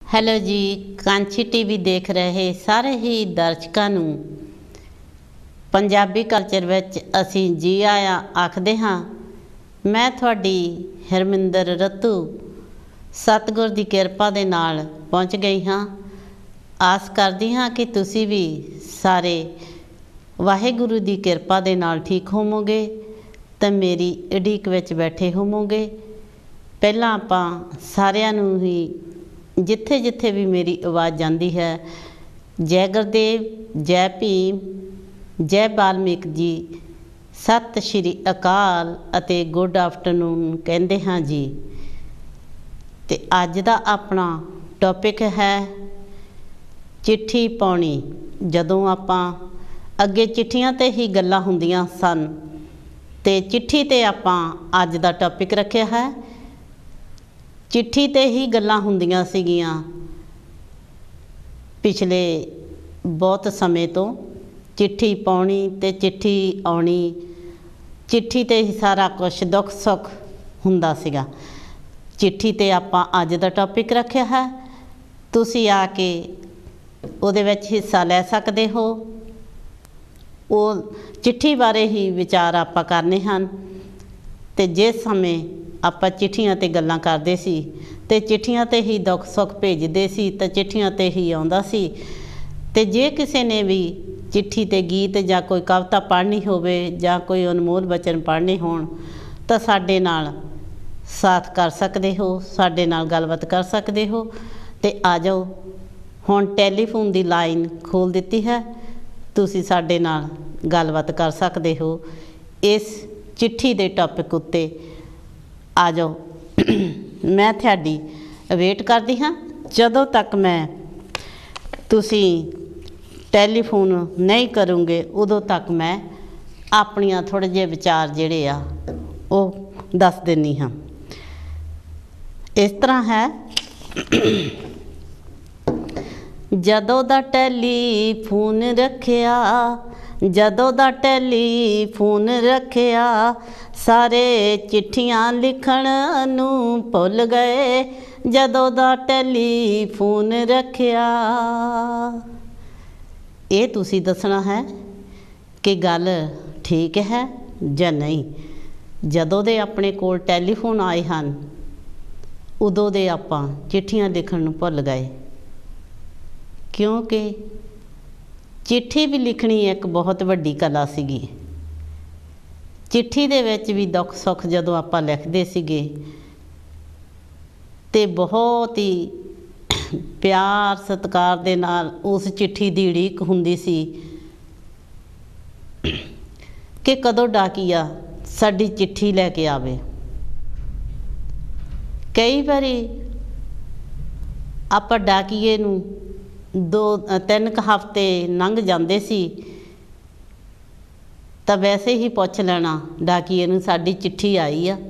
Hello ਜੀ, Kanchi TV ਦੇਖ ਰਹੇ ਸਾਰੇ ਹੀ ਦਰਸ਼ਕਾਂ ਨੂੰ ਪੰਜਾਬੀ ਕਲਚਰ ਵਿੱਚ ਅਸੀਂ ਜੀ ਆਇਆਂ ਆਖਦੇ ਹਾਂ। ਮੈਂ ਤੁਹਾਡੀ ਹਰਮਿੰਦਰ ਰਤੂ ਸਤਿਗੁਰ ਦੀ ਕਿਰਪਾ ਦੇ ਨਾਲ ਪਹੁੰਚ ਗਈ ਹਾਂ। ਆਸ ਕਰਦੀ ਹਾਂ ਕਿ ਤੁਸੀਂ ਵੀ ਸਾਰੇ ਵਾਹਿਗੁਰੂ ਦੀ ਕਿਰਪਾ ਦੇ ਨਾਲ ਠੀਕ ਹੋਵੋਗੇ ਤਾਂ ਮੇਰੀ ਉਡੀਕ ਵਿੱਚ ਬੈਠੇ ਹੋਵੋਗੇ। ਪਹਿਲਾਂ ਆਪਾਂ ਸਾਰਿਆਂ ਨੂੰ ਹੀ ਜਿੱਥੇ ਜਿੱਥੇ ਵੀ ਮੇਰੀ ਆਵਾਜ਼ ਜਾਂਦੀ ਹੈ, ਜੈ ਗੁਰਦੇਵ, ਜੈ ਭੀਮ, ਜੈ ਵਾਲਮੀਕ ਜੀ, ਸਤਿ ਸ਼੍ਰੀ ਅਕਾਲ ਅਤੇ ਗੁੱਡ ਆਫਟਰਨੂਨ ਕਹਿੰਦੇ ਹਾਂ ਜੀ। ਅਤੇ ਅੱਜ ਦਾ ਆਪਣਾ ਟੌਪਿਕ ਹੈ ਚਿੱਠੀ ਪਾਉਣੀ। ਜਦੋਂ ਆਪਾਂ ਅੱਗੇ ਚਿੱਠੀਆਂ 'ਤੇ ਹੀ ਗੱਲਾਂ ਹੁੰਦੀਆਂ ਸਨ ਅਤੇ ਚਿੱਠੀ 'ਤੇ ਆਪਾਂ ਅੱਜ ਦਾ ਟੌਪਿਕ ਰੱਖਿਆ ਹੈ। ਚਿੱਠੀ 'ਤੇ ਹੀ ਗੱਲਾਂ ਹੁੰਦੀਆਂ ਸੀਗੀਆਂ ਪਿਛਲੇ ਬਹੁਤ ਸਮੇਂ ਤੋਂ। ਚਿੱਠੀ ਪਾਉਣੀ ਅਤੇ ਚਿੱਠੀ ਆਉਣੀ, ਚਿੱਠੀ 'ਤੇ ਹੀ ਸਾਰਾ ਕੁਛ ਦੁੱਖ ਸੁੱਖ ਹੁੰਦਾ ਸੀਗਾ। ਚਿੱਠੀ 'ਤੇ ਆਪਾਂ ਅੱਜ ਦਾ ਟੌਪਿਕ ਰੱਖਿਆ ਹੈ। ਤੁਸੀਂ ਆ ਕੇ ਉਹਦੇ ਵਿੱਚ ਹਿੱਸਾ ਲੈ ਸਕਦੇ ਹੋ। ਉਹ ਚਿੱਠੀ ਬਾਰੇ ਹੀ ਵਿਚਾਰ ਆਪਾਂ ਕਰਨੇ ਹਨ। ਅਤੇ ਜਿਸ ਸਮੇਂ ਆਪਾਂ ਚਿੱਠੀਆਂ 'ਤੇ ਗੱਲਾਂ ਕਰਦੇ ਸੀ ਅਤੇ ਚਿੱਠੀਆਂ 'ਤੇ ਹੀ ਦੁੱਖ ਸੁੱਖ ਭੇਜਦੇ ਸੀ ਤਾਂ ਚਿੱਠੀਆਂ 'ਤੇ ਹੀ ਆਉਂਦਾ ਸੀ। ਅਤੇ ਜੇ ਕਿਸੇ ਨੇ ਵੀ ਚਿੱਠੀ 'ਤੇ ਗੀਤ ਜਾਂ ਕੋਈ ਕਵਿਤਾ ਪੜ੍ਹਨੀ ਹੋਵੇ ਜਾਂ ਕੋਈ ਅਨਮੋਲ ਬਚਨ ਪੜ੍ਹਨੇ ਹੋਣ ਤਾਂ ਸਾਡੇ ਨਾਲ ਸਾਥ ਕਰ ਸਕਦੇ ਹੋ, ਸਾਡੇ ਨਾਲ ਗੱਲਬਾਤ ਕਰ ਸਕਦੇ ਹੋ। ਅਤੇ ਆ ਜਾਓ, ਹੁਣ ਟੈਲੀਫੋਨ ਦੀ ਲਾਈਨ ਖੋਲ੍ਹ ਦਿੱਤੀ ਹੈ, ਤੁਸੀਂ ਸਾਡੇ ਨਾਲ ਗੱਲਬਾਤ ਕਰ ਸਕਦੇ ਹੋ ਇਸ ਚਿੱਠੀ ਦੇ ਟੌਪਿਕ ਉੱਤੇ। ਆ ਜਾਓ, ਮੈਂ ਤੁਹਾਡੀ ਵੇਟ ਕਰਦੀ ਹਾਂ। ਜਦੋਂ ਤੱਕ ਮੈਂ ਤੁਸੀਂ ਟੈਲੀਫੋਨ ਨਹੀਂ ਕਰੋਗੇ ਉਦੋਂ ਤੱਕ ਮੈਂ ਆਪਣੀਆਂ ਥੋੜ੍ਹੇ ਜਿਹੇ ਵਿਚਾਰ ਜਿਹੜੇ ਆ ਉਹ ਦੱਸ ਦਿੰਦੀ ਹਾਂ। ਇਸ ਤਰ੍ਹਾਂ ਹੈ, ਜਦੋਂ ਦਾ ਟੈਲੀਫੋਨ ਰੱਖਿਆ, ਜਦੋਂ ਦਾ ਟੈਲੀਫੋਨ ਰੱਖਿਆ, ਸਾਰੇ ਚਿੱਠੀਆਂ ਲਿਖਣ ਨੂੰ ਭੁੱਲ ਗਏ। ਜਦੋਂ ਦਾ ਟੈਲੀਫੋਨ ਰੱਖਿਆ। ਇਹ ਤੁਸੀਂ ਦੱਸਣਾ ਹੈ ਕਿ ਗੱਲ ਠੀਕ ਹੈ ਜਾਂ ਨਹੀਂ। ਜਦੋਂ ਦੇ ਆਪਣੇ ਕੋਲ ਟੈਲੀਫੋਨ ਆਏ ਹਨ ਉਦੋਂ ਦੇ ਆਪਾਂ ਚਿੱਠੀਆਂ ਲਿਖਣ ਨੂੰ ਭੁੱਲ ਗਏ, ਕਿਉਂਕਿ ਚਿੱਠੀ ਵੀ ਲਿਖਣੀ ਇੱਕ ਬਹੁਤ ਵੱਡੀ ਕਲਾ ਸੀਗੀ। ਚਿੱਠੀ ਦੇ ਵਿੱਚ ਵੀ ਦੁੱਖ ਸੁੱਖ ਜਦੋਂ ਆਪਾਂ ਲਿਖਦੇ ਸੀਗੇ ਅਤੇ ਬਹੁਤ ਹੀ ਪਿਆਰ ਸਤਿਕਾਰ ਦੇ ਨਾਲ ਉਸ ਚਿੱਠੀ ਦੀ ਉਡੀਕ ਹੁੰਦੀ ਸੀ ਕਿ ਕਦੋਂ ਡਾਕੀਆ ਸਾਡੀ ਚਿੱਠੀ ਲੈ ਕੇ ਆਵੇ। ਕਈ ਵਾਰੀ ਆਪਾਂ ਡਾਕੀਏ ਨੂੰ 2-3 ਹਫ਼ਤੇ ਲੰਘ ਜਾਂਦੇ ਸੀ ਤਾਂ ਵੈਸੇ ਹੀ ਪੁੱਛ ਲੈਣਾ ਡਾਕੀਏ ਨੂੰ ਸਾਡੀ ਚਿੱਠੀ ਆਈ ਆ।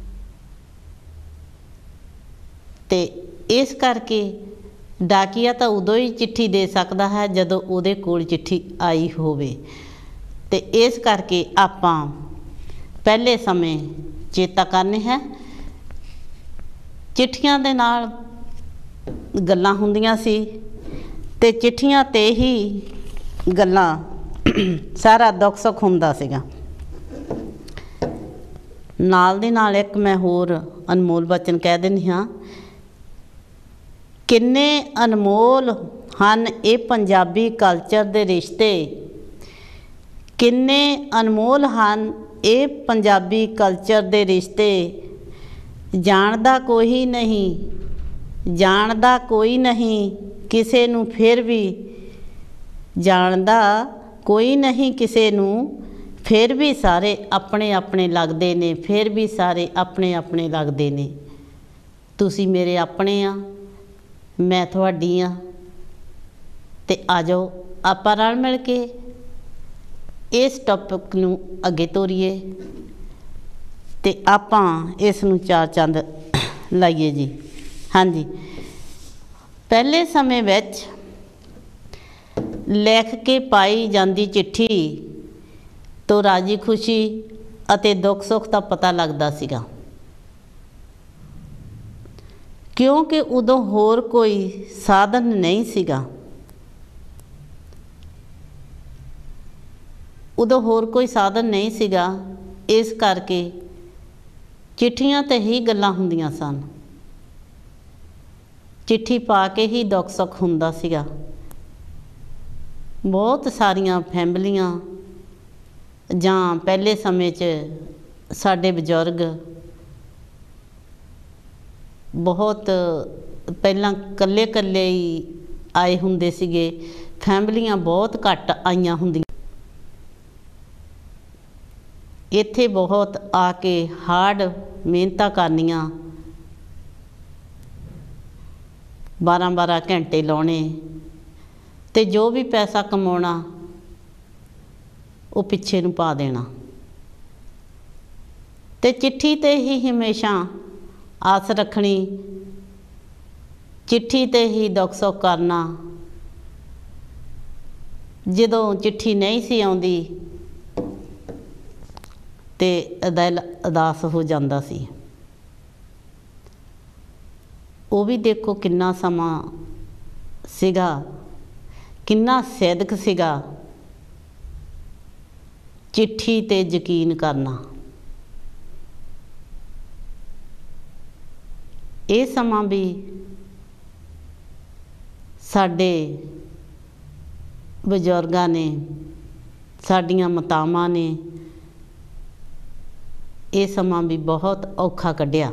ਅਤੇ ਇਸ ਕਰਕੇ ਡਾਕੀਆ ਤਾਂ ਉਦੋਂ ਹੀ ਚਿੱਠੀ ਦੇ ਸਕਦਾ ਹੈ ਜਦੋਂ ਉਹਦੇ ਕੋਲ ਚਿੱਠੀ ਆਈ ਹੋਵੇ। ਅਤੇ ਇਸ ਕਰਕੇ ਆਪਾਂ ਪਹਿਲੇ ਸਮੇਂ ਚੇਤਾ ਕਰਨੇ ਹੈ, ਚਿੱਠੀਆਂ ਦੇ ਨਾਲ ਗੱਲਾਂ ਹੁੰਦੀਆਂ ਸੀ ਅਤੇ ਚਿੱਠੀਆਂ 'ਤੇ ਹੀ ਗੱਲਾਂ ਸਾਰਾ ਦੁੱਖ ਸੁੱਖ ਹੁੰਦਾ ਸੀਗਾ। ਨਾਲ ਦੀ ਨਾਲ ਇੱਕ ਮੈਂ ਹੋਰ ਅਨਮੋਲ ਬਚਨ ਕਹਿ ਦਿੰਦੀ ਹਾਂ, ਕਿੰਨੇ ਅਨਮੋਲ ਹਨ ਇਹ ਪੰਜਾਬੀ ਕਲਚਰ ਦੇ ਰਿਸ਼ਤੇ, ਕਿੰਨੇ ਅਨਮੋਲ ਹਨ ਇਹ ਪੰਜਾਬੀ ਕਲਚਰ ਦੇ ਰਿਸ਼ਤੇ। ਜਾਣਦਾ ਕੋਈ ਨਹੀਂ, ਜਾਣਦਾ ਕੋਈ ਨਹੀਂ ਕਿਸੇ ਨੂੰ, ਫਿਰ ਵੀ ਜਾਣਦਾ ਕੋਈ ਨਹੀਂ ਕਿਸੇ ਨੂੰ, ਫਿਰ ਵੀ ਸਾਰੇ ਆਪਣੇ ਆਪਣੇ ਲੱਗਦੇ ਨੇ, ਫਿਰ ਵੀ ਸਾਰੇ ਆਪਣੇ ਆਪਣੇ ਲੱਗਦੇ ਨੇ। ਤੁਸੀਂ ਮੇਰੇ ਆਪਣੇ ਆ, ਮੈਂ ਤੁਹਾਡੀ ਆ। ਅਤੇ ਆ ਜਾਓ ਆਪਾਂ ਰਲ ਮਿਲ ਕੇ ਇਸ ਟੌਪਿਕ ਨੂੰ ਅੱਗੇ ਤੋਰੀਏ ਅਤੇ ਆਪਾਂ ਇਸ ਨੂੰ ਚਾਰ ਚੰਦ ਲਾਈਏ ਜੀ। ਹਾਂਜੀ, ਪਹਿਲੇ ਸਮੇਂ ਵਿੱਚ ਲਿਖ ਕੇ ਪਾਈ ਜਾਂਦੀ ਚਿੱਠੀ ਤੋਂ ਰਾਜੀ ਖੁਸ਼ੀ ਅਤੇ ਦੁੱਖ ਸੁੱਖ ਦਾ ਪਤਾ ਲੱਗਦਾ ਸੀਗਾ। क्योंकि उदों होर कोई साधन नहीं सीगा। उदों होर कोई साधन नहीं सीगा, इस करके चिट्ठियां ते ही गल्लां हुंदियां सन। चिट्ठी पा के ही दुख सुख हुंदा सीगा। बहुत सारियां फैमिलियां जां पहले समय च साडे बजुर्ग बहुत पहलां कल्ले कल्ले ही आए हुंदे सीगे, फैमिलियां बहुत घट आईयां हुंदियां। इत्थे बहुत आके हार्ड मेहनतां करनियां, 12-12 घंटे लाने, ते जो भी पैसा कमाउणा वो पिछे नूं पा देना। ते चिट्ठी ते ही हमेशा आस रखनी, चिट्ठी ते ही दुख सुख करना। जदों चिट्ठी नहीं सी आउंदी ते दिल उदास हो जाता सी। वो भी देखो किन्ना समा सीगा, किन्ना सिदक सीगा चिट्ठी ते यकीन करना। ये समा भी साडे बजुर्गां ने, साडियां मातावां ने ये समा भी बहुत औखा कढ़िया।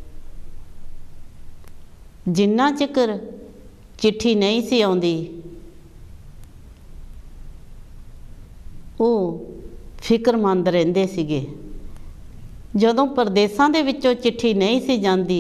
जिन्ना चिकर चिट्ठी नहीं सी आउंदी वो फिक्रमंद रहिंदे सीगे। जदों परदेसां दे विचों चिट्ठी नहीं सी जांदी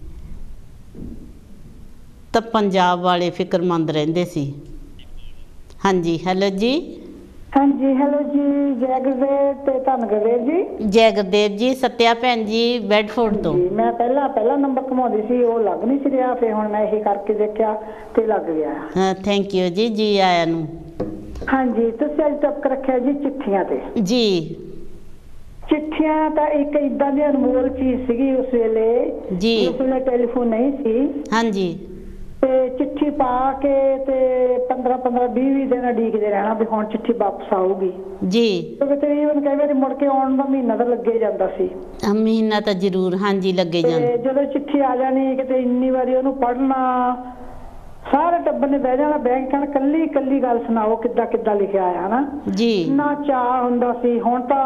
तो पंजाब वाले फिक्रमंद रहिंदे सी। हाँ जी, हेलो जी। हाँ जी, हेलो जी। जय गुरुदेव ते धन गुरुदेव जी। जय गुरुदेव जी। सत्या भैन जी बेडफोर्ड तो। मैं पहला नंबर घुमाउंदी सी, वो लग नहीं सी रहा, फिर हुण मैं यही करके देखा ते लग गया। हाँ, थैंक यू जी, जी आया नूं। हाँ जी, तुसीं अज टॉपिक रखिया जी चिट्ठियां ते। जी। चिट्ठियां तां एक इदां दी अनमोल चीज़ सीगी उस वेले जी। उस वेले टेलीफोन नहीं सी। हाँ जी। ते चिट्ठी पा के ते 15-15 20 दिन उਡੀਕਦੇ रहना भी हुण चिट्ठी वापस आऊगी जी। तो तकरीबन कई बार मुड़ के आउण दा महीना तो लगे जांदा सी। महीना तो जरूर हाँ जी लगे जांदा। जदों चिट्ठी आ जानी किते इन्नी वारी ओनू पढ़ना, सारे टब्बर ने बह जाना बैंक कण कल्ली कल्ली गल सुनाओ किद्दां किद्दां लिखिआ है ना जी। इन्ना चाह हुंदा सी। हुण तां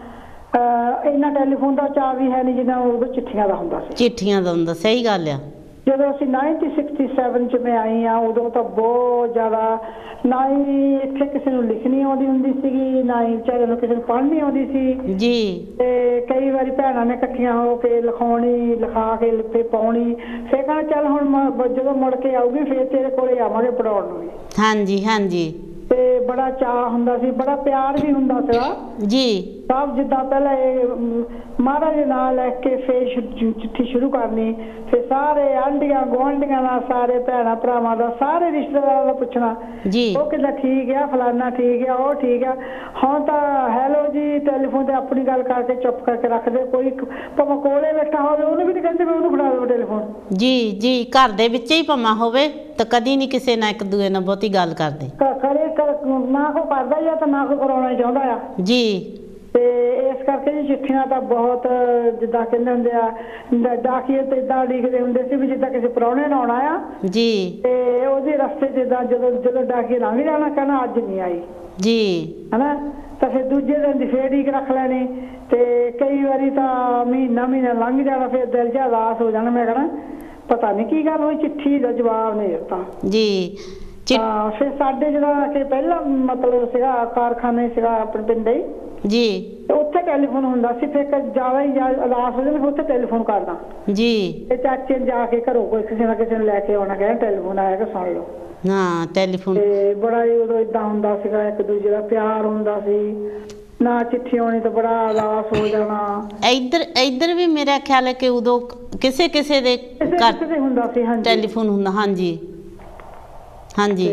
इन्ना टेलीफोन दा चाह भी है नहीं जिन्ना उदों चिट्ठियां दा हुंदा सी। चिट्ठियां दा हुंदा, सही गल आ। ਜਦੋਂ ਅਸੀਂ 1967 ਚ ਮੈਂ ਆਈ ਆ ਉਦੋਂ ਤਾਂ ਬਹੁਤ ਜ਼ਿਆਦਾ ਨਾ ਹੀ ਇੱਥੇ ਕਿਸੇ ਨੂੰ ਲਿਖਣੀ ਆਉਂਦੀ ਹੁੰਦੀ ਸੀਗੀ, ਨਾ ਹੀ ਵਿਚਾਰੇ ਨੂੰ ਕਿਸੇ ਨੂੰ ਪੜ੍ਹਨੀ ਆਉਂਦੀ ਸੀ ਜੀ। ਤੇ ਕਈ ਵਾਰੀ ਭੈਣਾਂ ਨੇ ਇਕੱਠੀਆਂ ਹੋ ਕੇ ਲਿਖਾਉਣੀ, ਲਿਖਾ ਕੇ ਲਿਪੇ ਪਾਉਣੀ, ਫਿਰ ਕਹਿਣਾ ਚੱਲ ਹੁਣ ਜਦੋਂ ਮੁੜ ਕੇ ਆਊਗੀ ਫਿਰ ਤੇਰੇ ਕੋਲੇ ਆਵਾਂਗੇ ਪੜਾਉਣ ਨੂੰ ਵੀ। ਹਾਂਜੀ ਹਾਂਜੀ। ਤੇ ਬੜਾ ਚਾਅ ਹੁੰਦਾ ਸੀ, ਬੜਾ ਪਿਆਰ ਵੀ ਹੁੰਦਾ ਸੀਗਾ ਜੀ। ਸਭ ਜਿੱਦਾਂ ਪਹਿਲਾਂ ਮਹਾਰਾਜ ਦੇ ਨਾਂ ਲੈ ਕੇ ਫਿਰ चिट्ठी शुरू करनी, फिर सारे आंढियां गुआंढियां दा, सारे भैणां भरावां दा, सारे रिश्तेदारां दा पुछना जी, वो कहंदा ठीक है, फलाना ठीक है, वो ठीक है। हुण तां हैलो जी टेलीफोन ते अपनी गल करके चुप करके रख दे, कोई भाਵੇਂ कोले बैठा होवे ਉਹਨੂੰ ਵੀ ਨਹੀਂ ਕਹਿੰਦੇ ਵੀ ਉਹਨੂੰ ਫੜਾ ਦਿਓ ਟੈਲੀਫੋਨ ਜੀ ਜੀ। ਘਰ ਦੇ ਵਿੱਚ ਹੀ ਭਾਵੇਂ ਹੋਵੇ ਤਾਂ ਕਦੀ ਨਹੀਂ ਕਿਸੇ ਨਾਲ ਇੱਕ ਦੂਏ ਨਾਲ ਬਹੁਤੀ ਗੱਲ ਕਰਦੇ, ਕਰੇ ਨਾ ਕੋ ਕਰਦਾ ਜਾਂ ਤਾਂ ਨਾ ਕੋ ਕਰਾਉਣਾ ਚਾਹੁੰਦਾ ਆ ਜੀ। ਤੇ ਇਸ ਕਰਕੇ ਜੀ ਚਿੱਠੀਆਂ ਤਾਂ ਬਹੁਤ ਜਿੱਦਾਂ ਕਹਿੰਦੇ ਹੁੰਦੇ ਆ ਡਾਕੀਏ ਤੇ ਇਦਾਂ ਲਿਖਦੇ ਹੁੰਦੇ ਸੀ ਵੀ ਜਿੱਦਾਂ ਕਿਸੇ ਪ੍ਰਾਹੁਣੇ ਨੇ ਆਉਣਾ ਆ ਜੀ, ਤੇ ਉਹਦੇ ਰਸਤੇ ਜਿੱਦਾਂ ਜਦੋਂ ਡਾਕੀਏ ਲੰਘ ਜਾਣਾ ਕਹਿਣਾ ਅੱਜ ਨਹੀਂ ਆਈ ਜੀ, ਹਨਾ। ਤਾਂ ਫਿਰ ਦੂਜੇ ਦਿਨ ਦੀ ਫੇਰ ਢੀਕ ਰੱਖ ਲੈਣੀ, ਤੇ ਕਈ ਵਾਰੀ ਤਾਂ ਮਹੀਨਾ ਲੰਘ ਜਾਣਾ, ਫਿਰ ਦਿਲ ਜਿਹਾ ਉਦਾਸ ਹੋ ਜਾਣਾ। ਮੈਂ ਕਹਿਣਾ ਪਤਾ ਨਹੀਂ ਕੀ ਗੱਲ ਹੋਈ, ਚਿੱਠੀ ਦਾ ਜਵਾਬ ਨਹੀਂ ਦਿੱਤਾ ਜੀ। ਫਿਰ ਸਾਡੇ ਜਿਹੜਾ ਕਿ ਪਹਿਲਾਂ ਮਤਲਬ ਸੀਗਾ ਕਾਰਖਾਨੇ ਸੀਗਾ ਆਪਣੇ ਪਿੰਡ ਹੀ ਜੀ, ਉੱਥੇ ਟੈਲੀਫੋਨ ਹੁੰਦਾ ਸੀ, ਫਿਰ ਜ਼ਿਆਦਾ ਹੀ ਉਦਾਸ ਹੋ ਜਾਂਦੇ ਉੱਥੇ ਟੈਲੀਫੋਨ ਕਰਦਾ ਜੀ, ਤੇ ਚਾਚੇ ਨੂੰ ਜਾ ਕੇ ਘਰੋਂ ਕੋਈ ਕਿਸੇ ਨਾ ਕਿਸੇ ਨੂੰ ਲੈ ਕੇ ਆਉਣਾ, ਕਹਿੰਦਾ ਟੈਲੀਫੋਨ ਆਇਆ ਕਿ ਸੁਣ ਲਓ। ਹਾਂ ਟੈਲੀਫੋਨ ਤੇ ਬੜਾ ਹੀ ਉਦੋਂ ਏਦਾਂ ਹੁੰਦਾ ਸੀਗਾ, ਇੱਕ ਦੂਜੇ ਦਾ ਪਿਆਰ ਹੁੰਦਾ ਸੀ ਨਾ। चिट्ठी आनी तो बड़ा उदास हो जाना। इधर भी मेरा ख्याल है कि उदों किसे किसे दे घर टैलीफोन हुंदा। हाँ जी हाँ जी।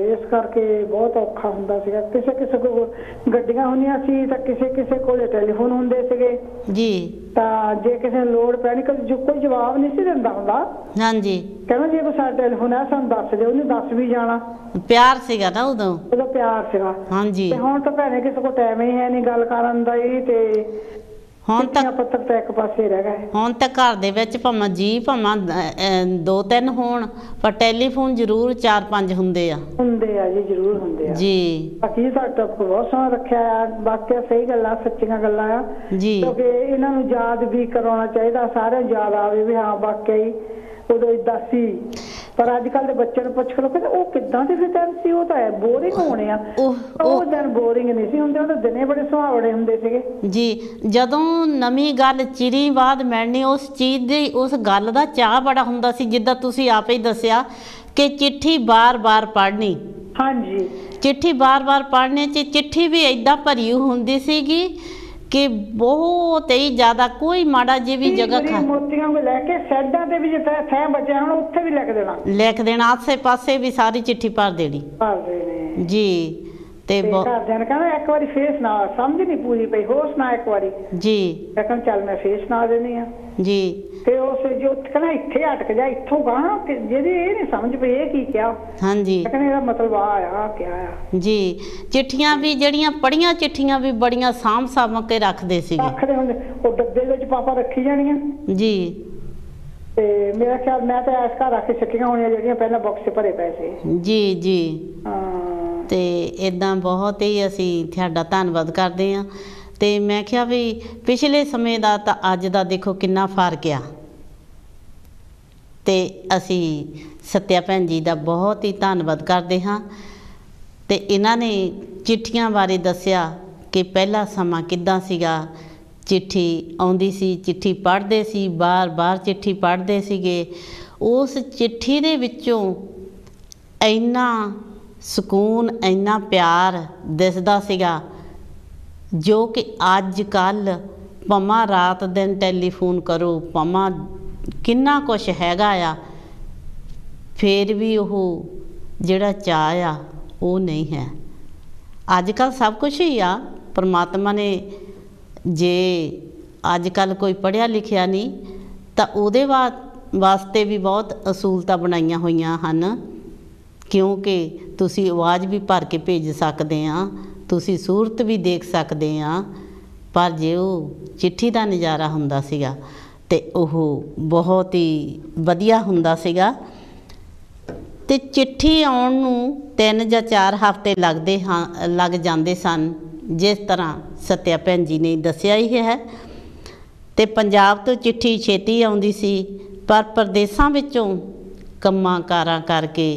ਇਸ ਕਰਕੇ ਬਹੁਤ ਔਖਾ ਹੁੰਦਾ ਸੀਗਾ। ਕਿਸੇ ਕਿਸੇ ਕੋਲ ਗੱਡੀਆਂ ਹੁੰਦੀਆਂ ਸੀ ਤਾਂ ਕਿਸੇ ਕਿਸੇ ਕੋਲੇ ਟੈਲੀਫੋਨ ਹੁੰਦੇ ਸੀਗੇ ਜੀ, ਤਾਂ ਜੇ ਕਿਸੇ ਨੂੰ ਲੋੜ ਪੈਣੀ ਜੋ ਕੋਈ ਜਵਾਬ ਨਹੀਂ ਸੀ ਦਿੰਦਾ ਹੁੰਦਾ। ਹਾਂਜੀ, ਕਹਿੰਦਾ ਜੇ ਕੋਈ ਸਾਡਾ ਟੈਲੀਫੋਨ ਹੈ ਸਾਨੂੰ ਦੱਸ ਦਿਓ, ਉਹਨੇ ਦੱਸ ਵੀ ਜਾਣਾ। ਪਿਆਰ ਸੀਗਾ ਨਾ ਉਦੋਂ ਪਿਆਰ ਸੀਗਾ। ਹਾਂਜੀ, ਤੇ ਹੁਣ ਤਾਂ ਭੈਣੇ ਕਿਸੇ ਕੋਲ ਟਾਈਮ ਹੀ ਹੈ ਨਹੀਂ ਗੱਲ ਕਰਨ ਦਾ ਹੀ, ਤੇ ਹੁਣ ਤਾਂ ਪੱਤਰ ਤਾਂ ਇੱਕ ਪਾਸੇ ਰਹਿ ਗਏ। ਹੁਣ ਤਾਂ ਘਰ ਦੇ ਵਿੱਚ ਭਾਵੇਂ 2-3 ਹੋਣ, ਪਰ ਟੈਲੀਫੋਨ ਜ਼ਰੂਰ 4-5 ਹੁੰਦੇ ਆ ਜੀ, ਜ਼ਰੂਰ ਹੁੰਦੇ ਆ ਜੀ। ਬਾਕੀ ਸਾਡਾ ਬਹੁਤ ਸੋਹਣਾ ਰੱਖਿਆ ਆ, ਬਾਕੀ ਸਹੀ ਗੱਲਾਂ ਸੱਚੀਆਂ ਗੱਲਾਂ ਆ ਜੀ, ਕਿਉਂਕਿ ਇਹਨਾਂ ਨੂੰ ਯਾਦ ਵੀ ਕਰਾਉਣਾ ਚਾਹੀਦਾ, ਸਾਰਿਆਂ ਨੂੰ ਯਾਦ ਆਵੇ ਵੀ ਹਾਂ ਵਾਕਈ ਉਦੋਂ ਏਦਾਂ ਸੀ। ਪਰ ਅੱਜ ਕੱਲ ਦੇ ਬੱਚਿਆਂ ਨੂੰ ਪੁੱਛ ਕੇ ਕਹਿੰਦੇ ਉਹ ਕਿੱਦਾਂ ਦੇ ਦਿਨ ਸੀ, ਉਹ ਤਾਂ ਬੋਰਿੰਗ ਹੋਣੇ ਆ। ਉਹ ਦਿਨ ਬੋਰਿੰਗ ਨਹੀਂ ਸੀ ਹੁੰਦੇ, ਉਹ ਤਾਂ ਦਿਨੇ ਬੜੇ ਸੁਹਾਵਣੇ ਹੁੰਦੇ ਸੀਗੇ ਜੀ। ਜਦੋਂ ਨਵੀਂ ਗੱਲ ਚਿਰੀ ਬਾਅਦ ਮਿਲਣੀ, ਉਸ ਚੀਜ਼ ਦੀ ਉਸ ਗੱਲ ਦਾ ਚਾਅ ਬੜਾ ਹੁੰਦਾ ਸੀ। ਜਿੱਦਾਂ ਤੁਸੀਂ ਆਪੇ ਹੀ ਦੱਸਿਆ ਕਿ ਚਿੱਠੀ ਬਾਰ-ਬਾਰ ਪੜ੍ਹਨੀ। ਹਾਂਜੀ, ਚਿੱਠੀ ਬਾਰ-ਬਾਰ ਪੜ੍ਹਨੇ 'ਚ ਚਿੱਠੀ ਵੀ ਏਦਾਂ ਭਰੀ ਹੁੰਦੀ ਸੀਗੀ ਕਿ ਬਹੁਤ ਹੀ ਜ਼ਿਆਦਾ, ਕੋਈ ਮਾੜਾ ਜਿਹੀ ਵੀ ਜਗ੍ਹਾ ਮੋਤੀਆਂ ਨੂੰ ਲੈ ਕੇ ਸਾਈਡਾਂ ਤੇ ਵੀ ਜਿੱਥੇ ਥੈ ਬਚਿਆ ਹੁਣ ਉੱਥੇ ਵੀ ਲਿਖ ਦੇਣਾ, ਆਸੇ ਪਾਸੇ ਵੀ ਸਾਰੀ ਚਿੱਠੀ ਭਰ ਦੇਣੀ ਜੀ। ਤੇ ਘਰਦਿਆਂ ਨੇ ਕਹਿਣਾ ਇੱਕ ਵਾਰੀ ਫੇਸ ਨਾ ਸਮਝ ਨਹੀਂ ਪੂਰੀ ਪਈ, ਹੋਰ ਸੁਣਾ ਇੱਕ ਵਾਰੀ ਜੀ। ਕਹਿੰਦਾ ਚੱਲ ਮੈਂ ਫੇਸ ਨਾ ਦੇਣੀ ਆ ਜੀ। ਤੇ ਉਸ ਜੋ ਕਹਿੰਦਾ ਇੱਥੇ ਅਟਕ ਜਾ, ਇੱਥੋਂ ਗਾਣਾ ਜਿਹਦੀ ਇਹ ਨਹੀਂ ਸਮਝ ਪਈ ਇਹ ਕੀ ਕਿਹਾ। ਹਾਂਜੀ, ਕਹਿੰਦਾ ਇਹਦਾ ਮਤਲਬ ਆ ਕਿਆ ਆ ਜੀ। ਚਿੱਠੀਆਂ ਵੀ ਜਿਹੜੀਆਂ ਪੜੀਆਂ ਚਿੱਠੀਆਂ ਵੀ ਬੜੀਆਂ ਸਾਂਭ ਕੇ ਰੱਖਦੇ ਸੀਗੇ, ਰੱਖਦੇ ਹੁੰਦੇ, ਉਹ ਡੱਬੇ ਵਿੱਚ ਪਾਪਾ ਰੱਖੀ ਜਾਣੀਆਂ ਜੀ। ਤੇ ਮੇਰਾ ਖਿਆਲ ਮੈਂ ਤਾਂ ਇਸ ਘਰ ਰੱਖ ਕੇ ਸਿੱਟੀਆਂ ਹੋਣੀਆਂ ਜਿਹੜੀਆਂ ਪਹਿਲਾਂ ਬਾਕਸ ਭਰੇ ਪਏ ਸੀ ਜੀ। ਜੀ, ਹਾਂ। ਤੇ ਇਦਾਂ ਬਹੁਤ ਹੀ ਅਸੀਂ ਤੁਹਾਡਾ ਧੰਨਵਾਦ ਕਰਦੇ ਹਾਂ। ਤੇ ਮੈਂ ਕਿਹਾ ਵੀ ਪਿਛਲੇ ਸਮੇਂ ਦਾ ਤਾਂ ਅੱਜ ਦਾ ਦੇਖੋ ਕਿੰਨਾ ਫਰਕ ਆ। ਤੇ ਅਸੀਂ ਸੱਤਿਆ ਭੈਣ ਜੀ ਦਾ ਬਹੁਤ ਹੀ ਧੰਨਵਾਦ ਕਰਦੇ ਹਾਂ। ਤੇ ਇਹਨਾਂ ਨੇ ਚਿੱਠੀਆਂ ਬਾਰੇ ਦੱਸਿਆ ਕਿ ਪਹਿਲਾ ਸਮਾਂ ਕਿੱਦਾਂ ਸੀਗਾ। ਚਿੱਠੀ ਆਉਂਦੀ ਸੀ, ਚਿੱਠੀ ਪੜ੍ਹਦੇ ਸੀ, ਬਾਰ-ਬਾਰ ਚਿੱਠੀ ਪੜ੍ਹਦੇ ਸੀਗੇ। ਉਸ ਚਿੱਠੀ ਦੇ ਵਿੱਚੋਂ ਇੰਨਾ ਸਕੂਨ, ਇੰਨਾ ਪਿਆਰ ਦਿਸਦਾ ਸੀਗਾ ਜੋ ਕਿ ਅੱਜ ਕੱਲ੍ਹ ਭਾਵੇਂ ਰਾਤ ਦਿਨ ਟੈਲੀਫੋਨ ਕਰੋ, ਭਾਵੇਂ ਕਿੰਨਾ ਕੁਛ ਹੈਗਾ ਆ, ਫਿਰ ਵੀ ਉਹ ਜਿਹੜਾ ਚਾਅ ਆ ਉਹ ਨਹੀਂ ਹੈ। ਅੱਜ ਕੱਲ੍ਹ ਸਭ ਕੁਛ ਹੀ ਆ, ਪਰਮਾਤਮਾ ਨੇ ਜੇ ਅੱਜ ਕੱਲ੍ਹ ਕੋਈ ਪੜ੍ਹਿਆ ਲਿਖਿਆ ਨਹੀਂ ਤਾਂ ਉਹਦੇ ਵਾਸਤੇ ਵੀ ਬਹੁਤ ਅਸੂਲਤਾਂ ਬਣਾਈਆਂ ਹੋਈਆਂ ਹਨ। ਕਿਉਂਕਿ ਤੁਸੀਂ ਆਵਾਜ਼ ਵੀ ਭਰ ਕੇ ਭੇਜ ਸਕਦੇ ਆ, ਤੁਸੀਂ ਸੂਰਤ ਵੀ ਦੇਖ ਸਕਦੇ ਆ। ਪਰ ਜੇ ਉਹ ਚਿੱਠੀ ਦਾ ਨਜ਼ਾਰਾ ਹੁੰਦਾ ਸੀਗਾ ਤੇ ਉਹ ਬਹੁਤ ਹੀ ਵਧੀਆ ਹੁੰਦਾ ਸੀਗਾ। ਤੇ ਚਿੱਠੀ ਆਉਣ ਨੂੰ 3 ਜਾਂ 4 ਹਫ਼ਤੇ ਲੱਗ ਜਾਂਦੇ ਸਨ, ਜਿਸ ਤਰ੍ਹਾਂ ਸੱਤਿਆ ਭੈਣ ਜੀ ਨੇ ਦੱਸਿਆ ਹੀ ਹੈ। ਤੇ ਪੰਜਾਬ ਤੋਂ ਚਿੱਠੀ ਛੇਤੀ ਆਉਂਦੀ ਸੀ, ਪਰ ਪ੍ਰਦੇਸਾਂ ਵਿੱਚੋਂ ਕੰਮਾਂ ਕਾਰਾਂ ਕਰਕੇ।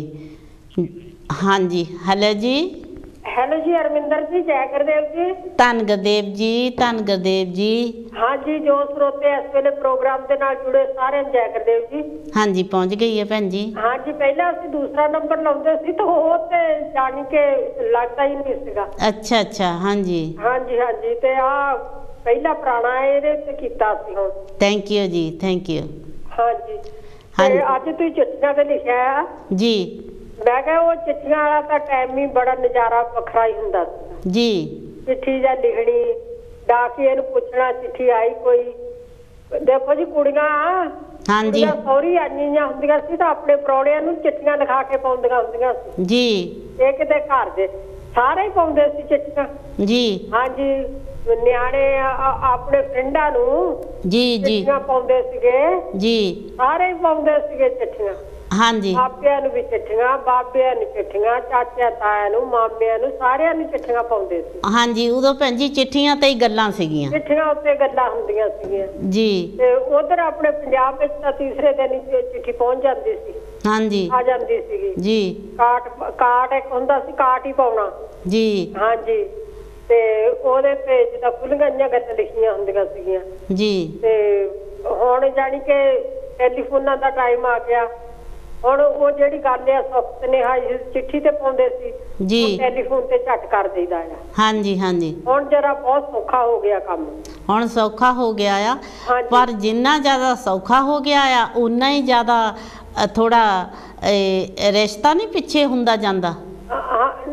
ਹਾਂਜੀ, ਹੈਲੋ ਜੀ। ਹੈਲੋ ਜੀ, ਅਰਮਿੰਦਰ ਜੀ, ਜੈ ਗੁਰਦੇਵ ਜੀ। ਧੰਨ ਗੁਰਦੇਵ ਜੀ, ਧੰਨ ਗੁਰਦੇਵ ਜੀ। ਹਾਂਜੀ, ਜੋ ਸਰੋਤੇ ਇਸ ਵੇਲੇ ਪ੍ਰੋਗਰਾਮ ਦੇ ਨਾਲ ਜੁੜੇ ਸਾਰਿਆਂ ਨੂੰ ਜੈ ਗੁਰਦੇਵ ਜੀ। ਹਾਂਜੀ, ਪਹੁੰਚ ਗਈ ਹੈ ਭੈਣ ਜੀ। ਹਾਂਜੀ, ਪਹਿਲਾਂ ਅਸੀਂ ਦੂਸਰਾ ਨੰਬਰ ਲਾਉਂਦੇ ਸੀ ਤਾਂ ਉਹ ਤੇ ਜਾਣ ਕੇ ਲੱਗਦਾ ਹੀ ਨਹੀਂ ਸੀਗਾ। ਅੱਛਾ ਅੱਛਾ, ਹਾਂਜੀ ਹਾਂਜੀ ਹਾਂਜੀ। ਤੇ ਆ ਪਹਿਲਾ ਪੁਰਾਣਾ ਇਹਦੇ ਤੇ ਕੀਤਾ ਸੀ ਹੁਣ। ਥੈਂਕ ਯੂ ਜੀ, ਥੈਂਕ ਯੂ। ਹਾਂਜੀ, ਤੇ ਅੱਜ ਤੁਸੀਂ ਚਿੱਠੀਆਂ ਤੇ ਲਿਖਿਆ ਆ ਜੀ। ਮੈਂ ਕਿਹਾ ਉਹ ਚਿੱਠੀਆਂ ਵਾਲਾ ਤਾਂ ਟਾਈਮ ਹੀ ਬੜਾ ਨਜ਼ਾਰਾ ਵੱਖਰਾ ਹੀ ਹੁੰਦਾ ਸੀ ਜੀ। ਚਿੱਠੀ ਜਾਂ ਲਿਖਣੀ, ਡਾਕੀਏ ਨੂੰ ਪੁੱਛਣਾ ਚਿੱਠੀ ਆਈ ਕੋਈ। ਦੇਖੋ ਜੀ, ਕੁੜੀਆਂ ਹਾਂਜੀ ਸਹੁਰੀ ਆਈਆਂ ਹੁੰਦੀਆਂ ਸੀ ਤਾਂ ਆਪਣੇ ਪ੍ਰਾਹੁਣਿਆਂ ਨੂੰ ਚਿੱਠੀਆਂ ਲਿਖਾ ਕੇ ਪਾਉਂਦੀਆਂ ਹੁੰਦੀਆਂ ਸੀ ਜੀ। ਇਹ ਕਿਤੇ ਘਰ ਦੇ ਸਾਰੇ ਹੀ ਪਾਉਂਦੇ ਸੀ ਚਿੱਠੀਆਂ ਜੀ। ਹਾਂਜੀ, ਨਿਆਣੇ ਆਪਣੇ ਫਰੈਂਡਾਂ ਨੂੰ ਜੀ ਜੀ ਚਿੱਠੀਆਂ ਪਾਉਂਦੇ ਸੀਗੇ ਜੀ। ਸਾਰੇ ਹੀ ਪਾਉਂਦੇ ਸੀਗੇ ਚਿੱਠੀਆਂ। ਹਾਂਜੀ, ਆਪਿਆਂ ਨੂੰ ਵੀ ਚਿੱਠੀਆਂ, ਬਾਬਿਆਂ ਨੂੰ ਚਿੱਠੀਆਂ, ਚਾਚਿਆਂ ਤਾਇਆਂ ਨੂੰ, ਮਾਮਿਆਂ ਨੂੰ, ਸਾਰਿਆਂ ਨੂੰ ਚਿੱਠੀਆਂ ਪਾਉਂਦੇ ਸੀ। ਹਾਂਜੀ, ਉਦੋਂ ਭੈਣ ਜੀ ਚਿੱਠੀਆਂ ਤੇ ਹੀ ਗੱਲਾਂ ਸੀਗੀਆਂ। ਚਿੱਠੀਆਂ ਉੱਤੇ ਗੱਲਾਂ ਹੁੰਦੀਆਂ ਸੀਗੀਆਂ ਜੀ। ਤੇ ਉਧਰ ਆਪਣੇ ਪੰਜਾਬ ਵਿੱਚ ਤਾਂ ਤੀਸਰੇ ਦਿਨ ਹੀ ਚਿੱਠੀ ਪਹੁੰਚ ਜਾਂਦੀ ਸੀ। ਹਾਂਜੀ, ਆ ਜਾਂਦੀ ਸੀਗੀ ਜੀ। ਕਾਟ ਇੱਕ ਹੁੰਦਾ ਸੀ, ਕਾਟ ਹੀ ਪਾਉਣਾ ਜੀ। ਹਾਂਜੀ, ਤੇ ਉਹਦੇ ਤੇ ਜਿੱਦਾਂ ਖੁੱਲੀਆਂ ਗੱਲਾਂ ਲਿਖੀਆਂ ਹੁੰਦੀਆਂ ਸੀਗੀਆਂ ਜੀ। ਤੇ ਹੁਣ ਜਾਣੀ ਕਿ ਟੈਲੀਫੋਨਾਂ ਦਾ ਟਾਈਮ ਆ ਗਿਆ। ਹੁਣ ਉਹ ਜਿਹੜੀ ਗੱਲ ਆ ਸੁਨੇਹਾ ਚਿੱਠੀ ਤੇ ਪਾਉਂਦੇ ਸੀ ਜੀ, ਟੈਲੀਫੋਨ ਤੇ ਝੱਟ ਕਰ ਦੇਈਦਾ ਆ। ਹਾਂਜੀ ਹਾਂਜੀ। ਹੁਣ ਜਰਾ ਬਹੁਤ ਸੌਖਾ ਹੋ ਗਿਆ ਕੰਮ। ਹੁਣ ਸੌਖਾ ਹੋ ਗਿਆ ਆ, ਪਰ ਜਿੰਨਾ ਜ਼ਿਆਦਾ ਸੌਖਾ ਹੋ ਗਿਆ ਆ ਉਨਾ ਹੀ ਜ਼ਿਆਦਾ ਥੋੜਾ ਰਿਸ਼ਤਾ ਨਹੀਂ ਪਿੱਛੇ ਹੁੰਦਾ ਜਾਂਦਾ।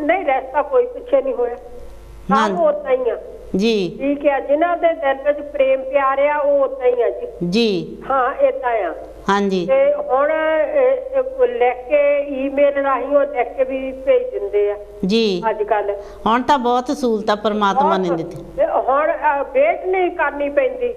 नहीं रस्ता कोई पिछे नहीं होया, सब उदा ही आ जी। ठीक है, जिन्हां दे दिल विच प्रेम प्यार आ वो उदा ही आ जी। हाँ इदा आ। हाँ जी। ते हुण लिख के ईमेल राही ਉਹ लिख के भी भेज दिंदे आ जी। अजकल ਹੁਣ ਤਾਂ ਬਹੁਤ ਸਹੂਲਤਾਂ ਪਰਮਾਤਮਾ ਨੇ ਦਿੱਤੀ। ਹੁਣ ਵੇਟ ਨਹੀਂ ਕਰਨੀ ਪੈਂਦੀ,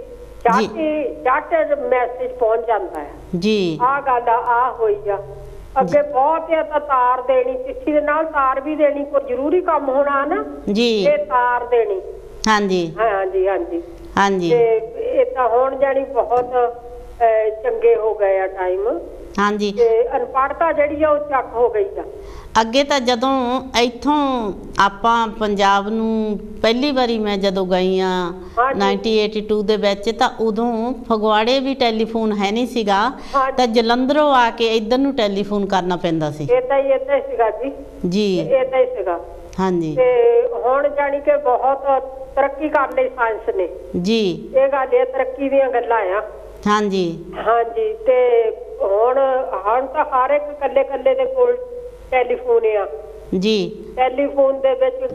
ਝੱਟ ਮੈਸੇਜ ਪਹੁੰਚ ਜਾਂਦਾ ਹੈ ਜੀ। ਆਹ ਗੱਲ ਆ ਹੋਈ ਆ। ਅੱਗੇ ਬਹੁਤ ਆ ਤਾਂ ਤਾਰ ਦੇਣੀ, ਚਿੱਠੀ ਦੇ ਨਾਲ ਤਾਰ ਵੀ ਦੇਣੀ, ਕੋਈ ਜ਼ਰੂਰੀ ਕੰਮ ਹੋਣਾ ਨਾ ਜੀ ਇਹ ਤਾਰ ਦੇਣੀ। ਹਾਂਜੀ ਹਾਂਜੀ ਹਾਂਜੀ ਹਾਂਜੀ। ਤੇ ਇਹ ਤਾਂ ਹੁਣ ਜਾਣੀ ਬਹੁਤ ਚੰਗੇ ਹੋ ਗਏ ਆ ਟਾਈਮ। ਹਾਂਜੀ। ਤੇ ਅਨਪੜ੍ਹਤਾ ਜਿਹੜੀ ਆ ਉਹ ਚੱਕ ਹੋ ਗਈ ਆ। ਅੱਗੇ ਤਾਂ ਜਦੋਂ ਇੱਥੋਂ ਆਪਾਂ ਪੰਜਾਬ ਨੂੰ ਪਹਿਲੀ ਵਾਰੀ ਮੈਂ ਜਦੋਂ ਗਈ ਆ 1982 ਦੇ ਵਿੱਚ, ਤਾਂ ਉਦੋਂ ਫਗਵਾੜੇ ਵੀ ਟੈਲੀਫੋਨ ਹੈ ਨਹੀਂ ਸੀਗਾ, ਤਾਂ ਜਲੰਧਰੋਂ ਆ ਕੇ ਇੱਧਰ ਨੂੰ ਟੈਲੀਫੋਨ ਕਰਨਾ ਪੈਂਦਾ ਸੀ। ਏਦਾਂ ਹੀ ਸੀਗਾ ਜੀ। ਜੀ ਏਦਾਂ ਹੀ ਸੀਗਾ। ਹਾਂਜੀ। ਤੇ ਹੁਣ ਜਾਣੀ ਕਿ ਬਹੁਤ ਤਰੱਕੀ ਕਰ ਲਈ ਸਾਇੰਸ ਨੇ ਜੀ। ਇਹ ਗੱਲ ਇਹ ਤਰੱਕੀ ਦੀਆਂ ਗੱਲਾਂ ਆ। ਹਾਂਜੀ ਹਾਂਜੀ। ਤੇ ਹੁਣ ਤਾਂ ਹਰ ਇੱਕ ਕੱਲੇ ਕੱਲੇ ਦੇ ਕੋਲ ਟੈਲੀਫੋਨ ਆ ਜੀ। ਟੈਲੀਫੋਨ ਦੇ ਵਿੱਚ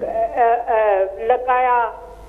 ਲਗਾਇਆ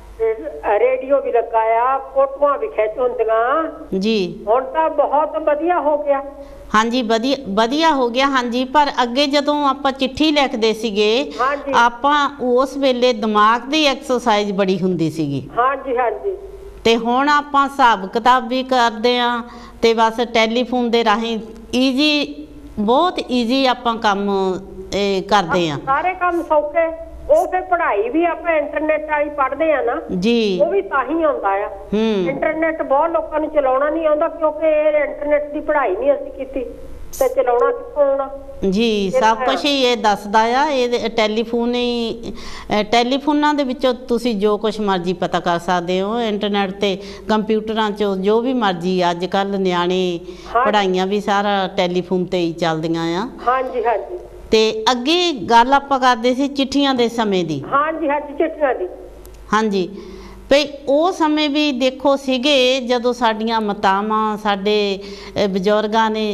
ਰੇਡੀਓ ਵੀ ਲਗਾਇਆ, ਫੋਟੋਆਂ ਵੀ ਖਿੱਚ ਹੁੰਦੀਆਂ ਜੀ। ਹੁਣ ਤਾਂ ਬਹੁਤ ਵਧੀਆ ਹੋ ਗਿਆ। ਹਾਂਜੀ ਵਧੀਆ ਹੋ ਗਿਆ। ਹਾਂਜੀ। ਪਰ ਅੱਗੇ ਜਦੋਂ ਆਪਾਂ ਚਿੱਠੀ ਲਿਖਦੇ ਸੀਗੇ, ਆਪਾਂ ਉਸ ਵੇਲੇ ਦਿਮਾਗ ਦੀ ਐਕਸਰਸਾਈਜ਼ ਬੜੀ ਹੁੰਦੀ ਸੀਗੀ। ਹਾਂਜੀ ਹਾਂਜੀ। ਤੇ ਹੁਣ ਆਪਾਂ ਹਿਸਾਬ ਕਿਤਾਬ ਵੀ ਕਰਦੇ ਆ, ਤੇ ਬਸ ਟੈਲੀਫੋਨ ਦੇ ਰਾਹੀਂ ਈਜ਼ੀ, ਬਹੁਤ ਈਜ਼ੀ ਆਪਾਂ ਕੰਮ ਕਰਦੇ ਆ। ਸਾਰੇ ਕੰਮ ਸੌਖੇ। ਉਹ ਫਿਰ ਪੜ੍ਹਾਈ ਵੀ ਆਪਾਂ ਇੰਟਰਨੈਟ ਰਾਹੀਂ ਪੜ੍ਹਦੇ ਆ ਨਾ ਜੀ, ਉਹ ਵੀ ਤਾਂ ਹੀ ਆਉਂਦਾ ਆ। ਇੰਟਰਨੈਟ ਬਹੁਤ ਲੋਕਾਂ ਨੂੰ ਚਲਾਉਣਾ ਨਹੀਂ ਆਉਂਦਾ, ਕਿਉਂਕਿ ਇਹ ਇੰਟਰਨੈਟ ਦੀ ਪੜ੍ਹਾਈ ਨਹੀਂ ਅਸੀਂ ਕੀਤੀ, ਤੇ ਚਲਾਉਣਾ ਕਿੱਥੋਂ ਆਉਣਾ ਜੀ। ਸਭ ਕੁਝ ਹੀ ਇਹ ਦੱਸਦਾ ਆ। ਇਹ ਟੈਲੀਫੋਨ ਹੀ, ਟੈਲੀਫੋਨਾਂ ਦੇ ਵਿੱਚੋਂ ਤੁਸੀਂ ਜੋ ਕੁਛ ਮਰਜ਼ੀ ਪਤਾ ਕਰ ਸਕਦੇ ਹੋ। ਇੰਟਰਨੈਟ ਤੇ ਕੰਪਿਊਟਰਾਂ 'ਚੋਂ ਜੋ ਵੀ ਮਰਜ਼ੀ। ਅੱਜ ਕੱਲ੍ਹ ਨਿਆਣੇ ਪੜ੍ਹਾਈਆਂ ਵੀ ਸਾਰਾ ਟੈਲੀਫੋਨ ਤੇ ਹੀ ਚੱਲਦੀਆਂ ਆ। ਹਾਂਜੀ ਹਾਂਜੀ। ਤੇ ਅੱਗੇ ਗੱਲ ਆਪਾਂ ਕਰਦੇ ਸੀ ਚਿੱਠੀਆਂ ਦੇ ਸਮੇਂ ਦੀ। ਹਾਂਜੀ ਹਾਂਜੀ, ਚਿੱਠੀਆਂ ਦੀ। ਹਾਂਜੀ। ਭਈ ਉਹ ਸਮੇਂ ਵੀ ਦੇਖੋ ਸੀਗੇ ਜਦੋਂ ਸਾਡੀਆਂ ਮਾਤਾਵਾਂ, ਸਾਡੇ ਬਜ਼ੁਰਗਾਂ ਨੇ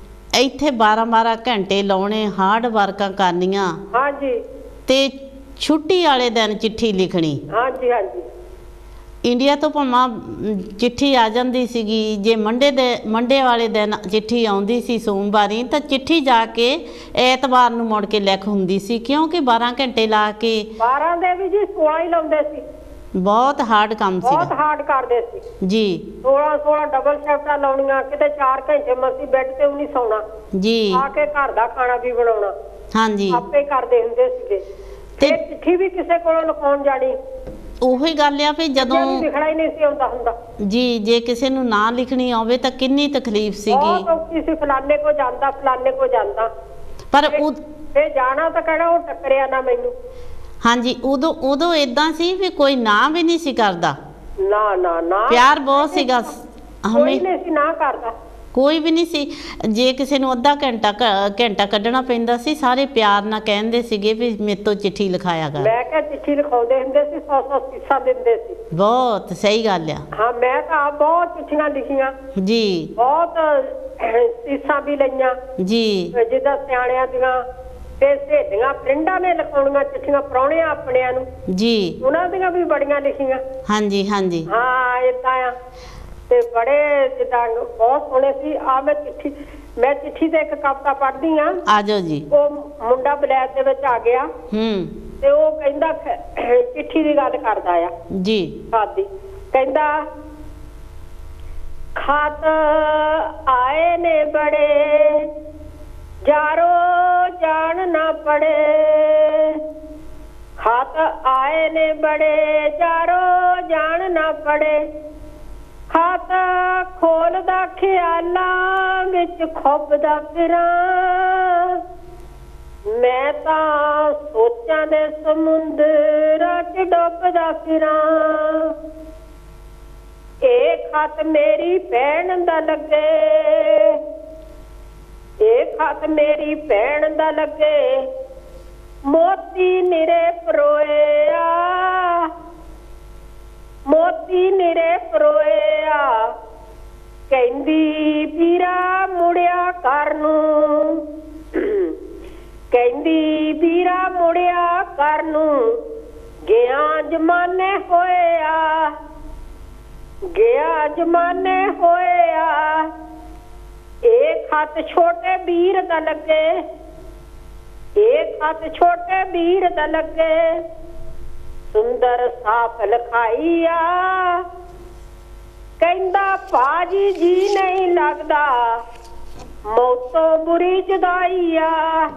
ਇੱਥੇ 12-12 ਘੰਟੇ ਲਾਉਣੇ, ਹਾਰਡ ਵਰਕਾਂ ਕਰਨੀਆਂ। ਹਾਂਜੀ। ਤੇ ਛੁੱਟੀ ਵਾਲੇ ਦਿਨ ਚਿੱਠੀ ਲਿਖਣੀ। ਹਾਂਜੀ ਹਾਂਜੀ। ਇੰਡੀਆ ਤੋਂ ਭਾਵੇਂ ਚਿੱਠੀ ਆ ਜਾਂਦੀ ਸੀਗੀ, ਜੇ ਮੰਡੇ ਵਾਲੇ ਦਿਨ ਚਿੱਠੀ ਆਉਂਦੀ ਸੀ ਸੋਮਵਾਰੀ, ਤਾਂ ਚਿੱਠੀ ਜਾ ਕੇ ਐਤਵਾਰ ਨੂੰ ਮੁੜ ਕੇ ਲਿਖ ਹੁੰਦੀ ਸੀ, ਕਿਉਂਕਿ 12 ਘੰਟੇ ਲਾ ਕੇ 12 ਦੇ ਵੀ ਜੀ 16 ਹੀ ਲਾਉਂਦੇ ਸੀ। ਬਹੁਤ ਹਾਰਡ ਕੰਮ ਸੀ, ਬਹੁਤ ਹਾਰਡ ਕਰਦੇ ਸੀ ਜੀ। 16 ਡਬਲ ਸ਼ਿਫਟਾਂ ਲਾਉਣੀਆਂ, ਕਿਤੇ 4 ਘੰਟੇ ਮਸੀਂ ਬੈੱਡ ਤੇ ਵੀ ਨਹੀਂ ਸੌਣਾ ਜੀ। ਆ ਕੇ ਘਰ ਦਾ ਖਾਣਾ ਵੀ ਬਣਾਉਣਾ। ਹਾਂਜੀ। ਆਪੇ ਕਰਦੇ ਹੁੰਦੇ ਸੀਗੇ। ਤੇ ਚਿੱਠੀ ਵੀ ਕਿਸੇ ਕੋਲੋਂ ਲਿਖਾਉਣ ਜਾਣੀ। ਉਹੀ ਗੱਲ ਆ ਵੀ ਜਦੋਂ ਲਿਖਣਾ ਹੀ ਨਹੀਂ ਸੀ ਆਉਂਦਾ ਹੁੰਦਾ ਜੀ। ਜੇ ਕਿਸੇ ਨੂੰ ਨਾ ਲਿਖਣੀ ਆਵੇ ਤਾਂ ਕਿੰਨੀ ਤਕਲੀਫ ਸੀਗੀ। ਬਹੁਤ ਔਖੀ ਸੀ। ਫਲਾਣੇ ਕੋ ਜਾਂਦਾ, ਫਲਾਣੇ ਕੋ ਜਾਂਦਾ, ਪਰ ਤੇ ਜਾਣਾ ਤਾਂ ਕਿਹੜਾ ਉਹ ਟੱਕਰਿਆ ਨਾ ਮੈਨੂੰ। ਹਾਂਜੀ। ਉਦੋਂ ਏਦਾਂ ਸੀ ਵੀ ਕੋਈ ਨਾ ਵੀ ਨਹੀਂ ਸੀ ਕਰਦਾ। ਨਾ ਨਾ ਨਾ, ਪਿਆਰ ਬਹੁਤ ਸੀਗਾ। ਕੋਈ ਨਹੀਂ ਸੀ ਨਾ ਕਰਦਾ, ਕੋਈ ਵੀ ਨਹੀਂ ਸੀ। ਜੇ ਕਿਸੇ ਨੂੰ ਅੱਧਾ ਘੰਟਾ ਕੱਢਣਾ ਪੈਂਦਾ ਸੀ, ਸਾਰੇ ਪਿਆਰ ਨਾਲ ਕਹਿੰਦੇ ਸੀਗੇ ਵੀ ਮੇਰੇ ਤੋਂ ਚਿੱਠੀ ਲਿਖਾਇਆ ਕਰ। ਮੈਂ ਕਿਹਾ ਚਿੱਠੀ ਲਿਖਾਉਂਦੇ ਹੁੰਦੇ ਸੀ, 100 ਫੀਸਾਂ ਦਿੰਦੇ ਸੀ। ਬਹੁਤ ਸਹੀ ਗੱਲ ਆ। ਹਾਂ, ਮੈਂ ਤਾਂ ਆਪ ਬਹੁਤ ਚਿੱਠੀਆਂ ਲਿਖੀਆਂ ਜੀ, ਬਹੁਤ ਫੀਸਾਂ ਵੀ ਲਈਆਂ ਜੀ। ਜਿੱਦਾਂ ਸਿਆਣਿਆਂ ਦੀਆਂ ਤੇ ਸਹੇਲੀਆਂ ਫਰੈਂਡਾਂ ਨੇ ਲਿਖਾਉਣੀਆਂ ਚਿੱਠੀਆਂ, ਪ੍ਰਾਹੁਣਿਆਂ ਆਪਣਿਆਂ ਨੂੰ ਜੀ, ਉਹਨਾਂ ਦੀਆਂ ਵੀ ਬੜੀਆਂ ਲਿਖੀਆਂ। ਹਾਂਜੀ ਹਾਂਜੀ। ਹਾਂ ਏਦਾਂ ਆ। ਤੇ ਬੜੇ ਜਿੱਦਾਂ ਬਹੁਤ ਸੋਹਣੇ ਸੀ। ਆ ਮੈਂ ਚਿੱਠੀ ਤੇ ਇੱਕ ਕਵਿਤਾ ਪੜ੍ਹਦੀ ਆ। ਆ ਜਾਓ ਜੀ। ਉਹ ਮੁੰਡਾ ਬਲੈਤ ਦੇ ਵਿੱਚ ਆ ਗਿਆ ਤੇ ਉਹ ਕਹਿੰਦਾ, ਚਿੱਠੀ ਦੀ ਗੱਲ ਕਰਦਾ ਆ ਜੀ। ਸਾਦੀ ਕਹਿੰਦਾ, ਖਤ ਆਏ ਨੇ ਬੜੇ ਜਾਰੋ ਜਾਣ ਨਾ ਪੜੇ। ਖਤ ਆਏ ਨੇ ਬੜੇ ਜਾਰੋ ਜਾਣ ਨਾ ਪੜੇ। ਖਾਤਾ ਖੋਲਦਾ ਖਿਆਲਾਂ ਵਿੱਚ ਖੁੱਬਦਾ ਫਿਰਾਂ। ਮੈਂ ਤਾਂ ਸੋਚਾਂ ਦੇ ਸਮੁੰਦਰਾਂ 'ਚ ਡੁੱਬਦਾ ਫਿਰਾਂ। ਇਹ ਖਤ ਮੇਰੀ ਭੈਣ ਦਾ ਲੱਗੇ, ਇਹ ਖਤ ਮੇਰੀ ਭੈਣ ਦਾ ਲੱਗੇ। ਮੋਤੀ ਨਿਰੇ ਪਰੋਇਆ, ਮੋਤੀ ਨਿਰੇ ਪਰੋਇਆ। ਕਹਿੰਦੀ ਵੀਰਾ ਮੁੜਿਆ ਘਰ ਨੂੰ, ਕਹਿੰਦੀ ਵੀਰਾ ਮੁੜਿਆ करनू गया जमाने होया, गया जमाने होया। एक हाथ छोटे वीर दा लगे, एक हाथ छोटे वीर दा लगे, सुंदर साफ लिखाईया। कहंदा पाजी जी नहीं लगदा, मौतों बुरी जुदाईया।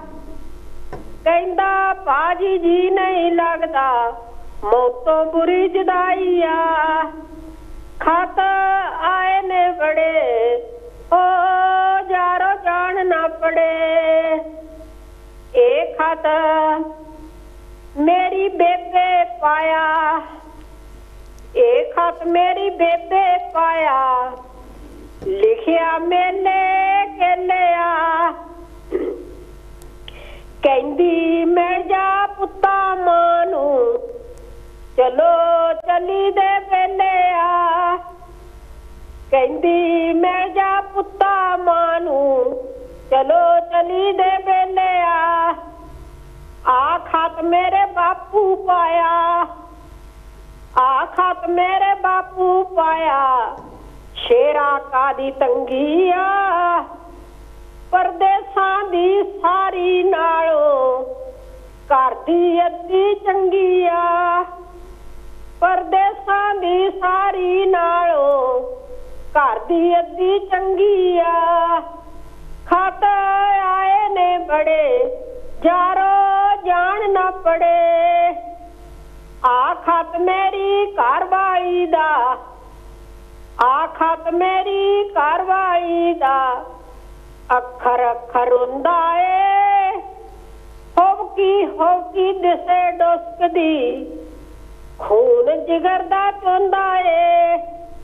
कहंदा पाजी जी नहीं लगदा, मौतों बुरी जुदाईया। खत आए ने बड़े, ओ जारो जान ना पड़े। एक खत मेरी बेबे पाया, एक खत मेरी बेबे पाया। लिखिया मेले के लिया, कहंदी मैं जा पुत्ता मानू, चलो चली दे बेले आ। कहंदी मैं जा पुत्ता मानू, चलो चली दे बेले आ। खत मेरे बापू पाया, आ खत मेरे बापू पाया। शेरा का दी तंगिया, परदेसां दी सारी नालों घर दी अद्धी चंगिया। परदेसां दी सारी नालों घर दी अद्धी चंगिया। खत आए ने बड़े, जारो जान ना पड़े। आ खत मेरी कारवाई दा, आ खत मेरी कारवाई दा। अखर अखर हुंदा ए, होकी दिसे डुसकदी, खून जिगर दा चुंदा ए।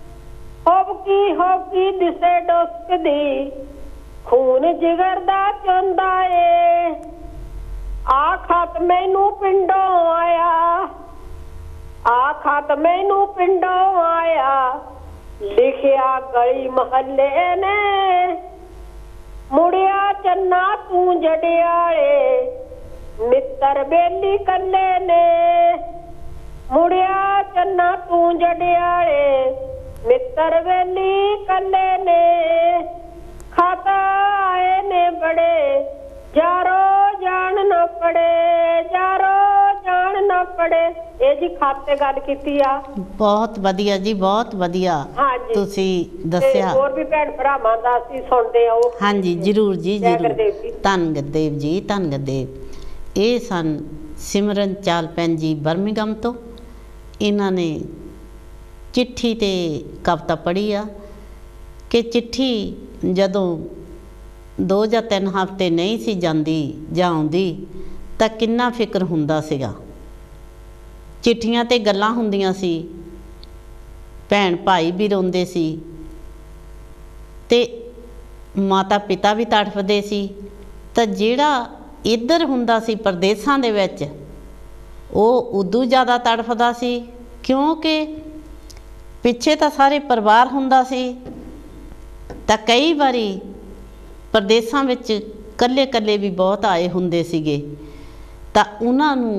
होकी दिसे डुसकदी, खून जिगर दा चुंदा ए। आ खत मैनू पिंडों आया, आ खत मैनू पिंडों आया। लिखिया गली महल्ले ने, मुड़िया चन्ना तू जड़ियाले, मित्र बेली कल्ले ने। मुड़िया चन्ना तू जड़ियाले, मित्र बेली कल्ले ने। खत आए ने बड़े, जारो जान न पड़े, जारो जान न पड़े। ਇਹ ਜੀ ਖਾਤੇ ਗੱਲ ਕੀਤੀ ਆ। ਬਹੁਤ ਵਧੀਆ ਜੀ, ਬਹੁਤ ਵਧੀਆ ਤੁਸੀਂ ਦੱਸਿਆ। ਹੋਰ ਵੀ ਭੈਣ ਭਰਾਵਾਂ ਦਾ ਅਸੀਂ ਸੁਣਦੇ ਆ ਉਹ। ਹਾਂਜੀ ਜ਼ਰੂਰ ਜੀ, ਜ਼ਰੂਰ। ਧੰਨ ਗੁਰਦੇਵ ਜੀ, ਧੰਨ ਗੁਰਦੇਵ। ਇਹ ਸਨ ਸਿਮਰਨ ਚਾਲ ਭੈਣ ਜੀ ਬਰਮਿੰਘਮ ਤੋਂ। ਇਹਨਾਂ ਨੇ ਚਿੱਠੀ ਤੇ ਕਵਿਤਾ ਪੜ੍ਹੀ ਆ ਕਿ ਚਿੱਠੀ ਜਦੋਂ 2 ਜਾਂ 3 ਹਫ਼ਤੇ ਨਹੀਂ ਸੀ ਜਾਂਦੀ ਜਾਂ ਆਉਂਦੀ ਤਾਂ ਕਿੰਨਾ ਫਿਕਰ ਹੁੰਦਾ ਸੀਗਾ। चिट्ठियां ते गल्लां हुंदियां सी, भैन भाई भी रोंदे सी ते माता पिता भी तड़फदे सी। तां जिहड़ा इधर हुंदा सी परदेसां दे विच, ओह उदों ज़्यादा तड़फदा सी, क्योंकि पिछे तां सारे परिवार हुंदा सी। तां कई वारी परदेसां विच कल्ले कल्ले भी बहुत आए हुंदे सीगे। तां उन्हां नूं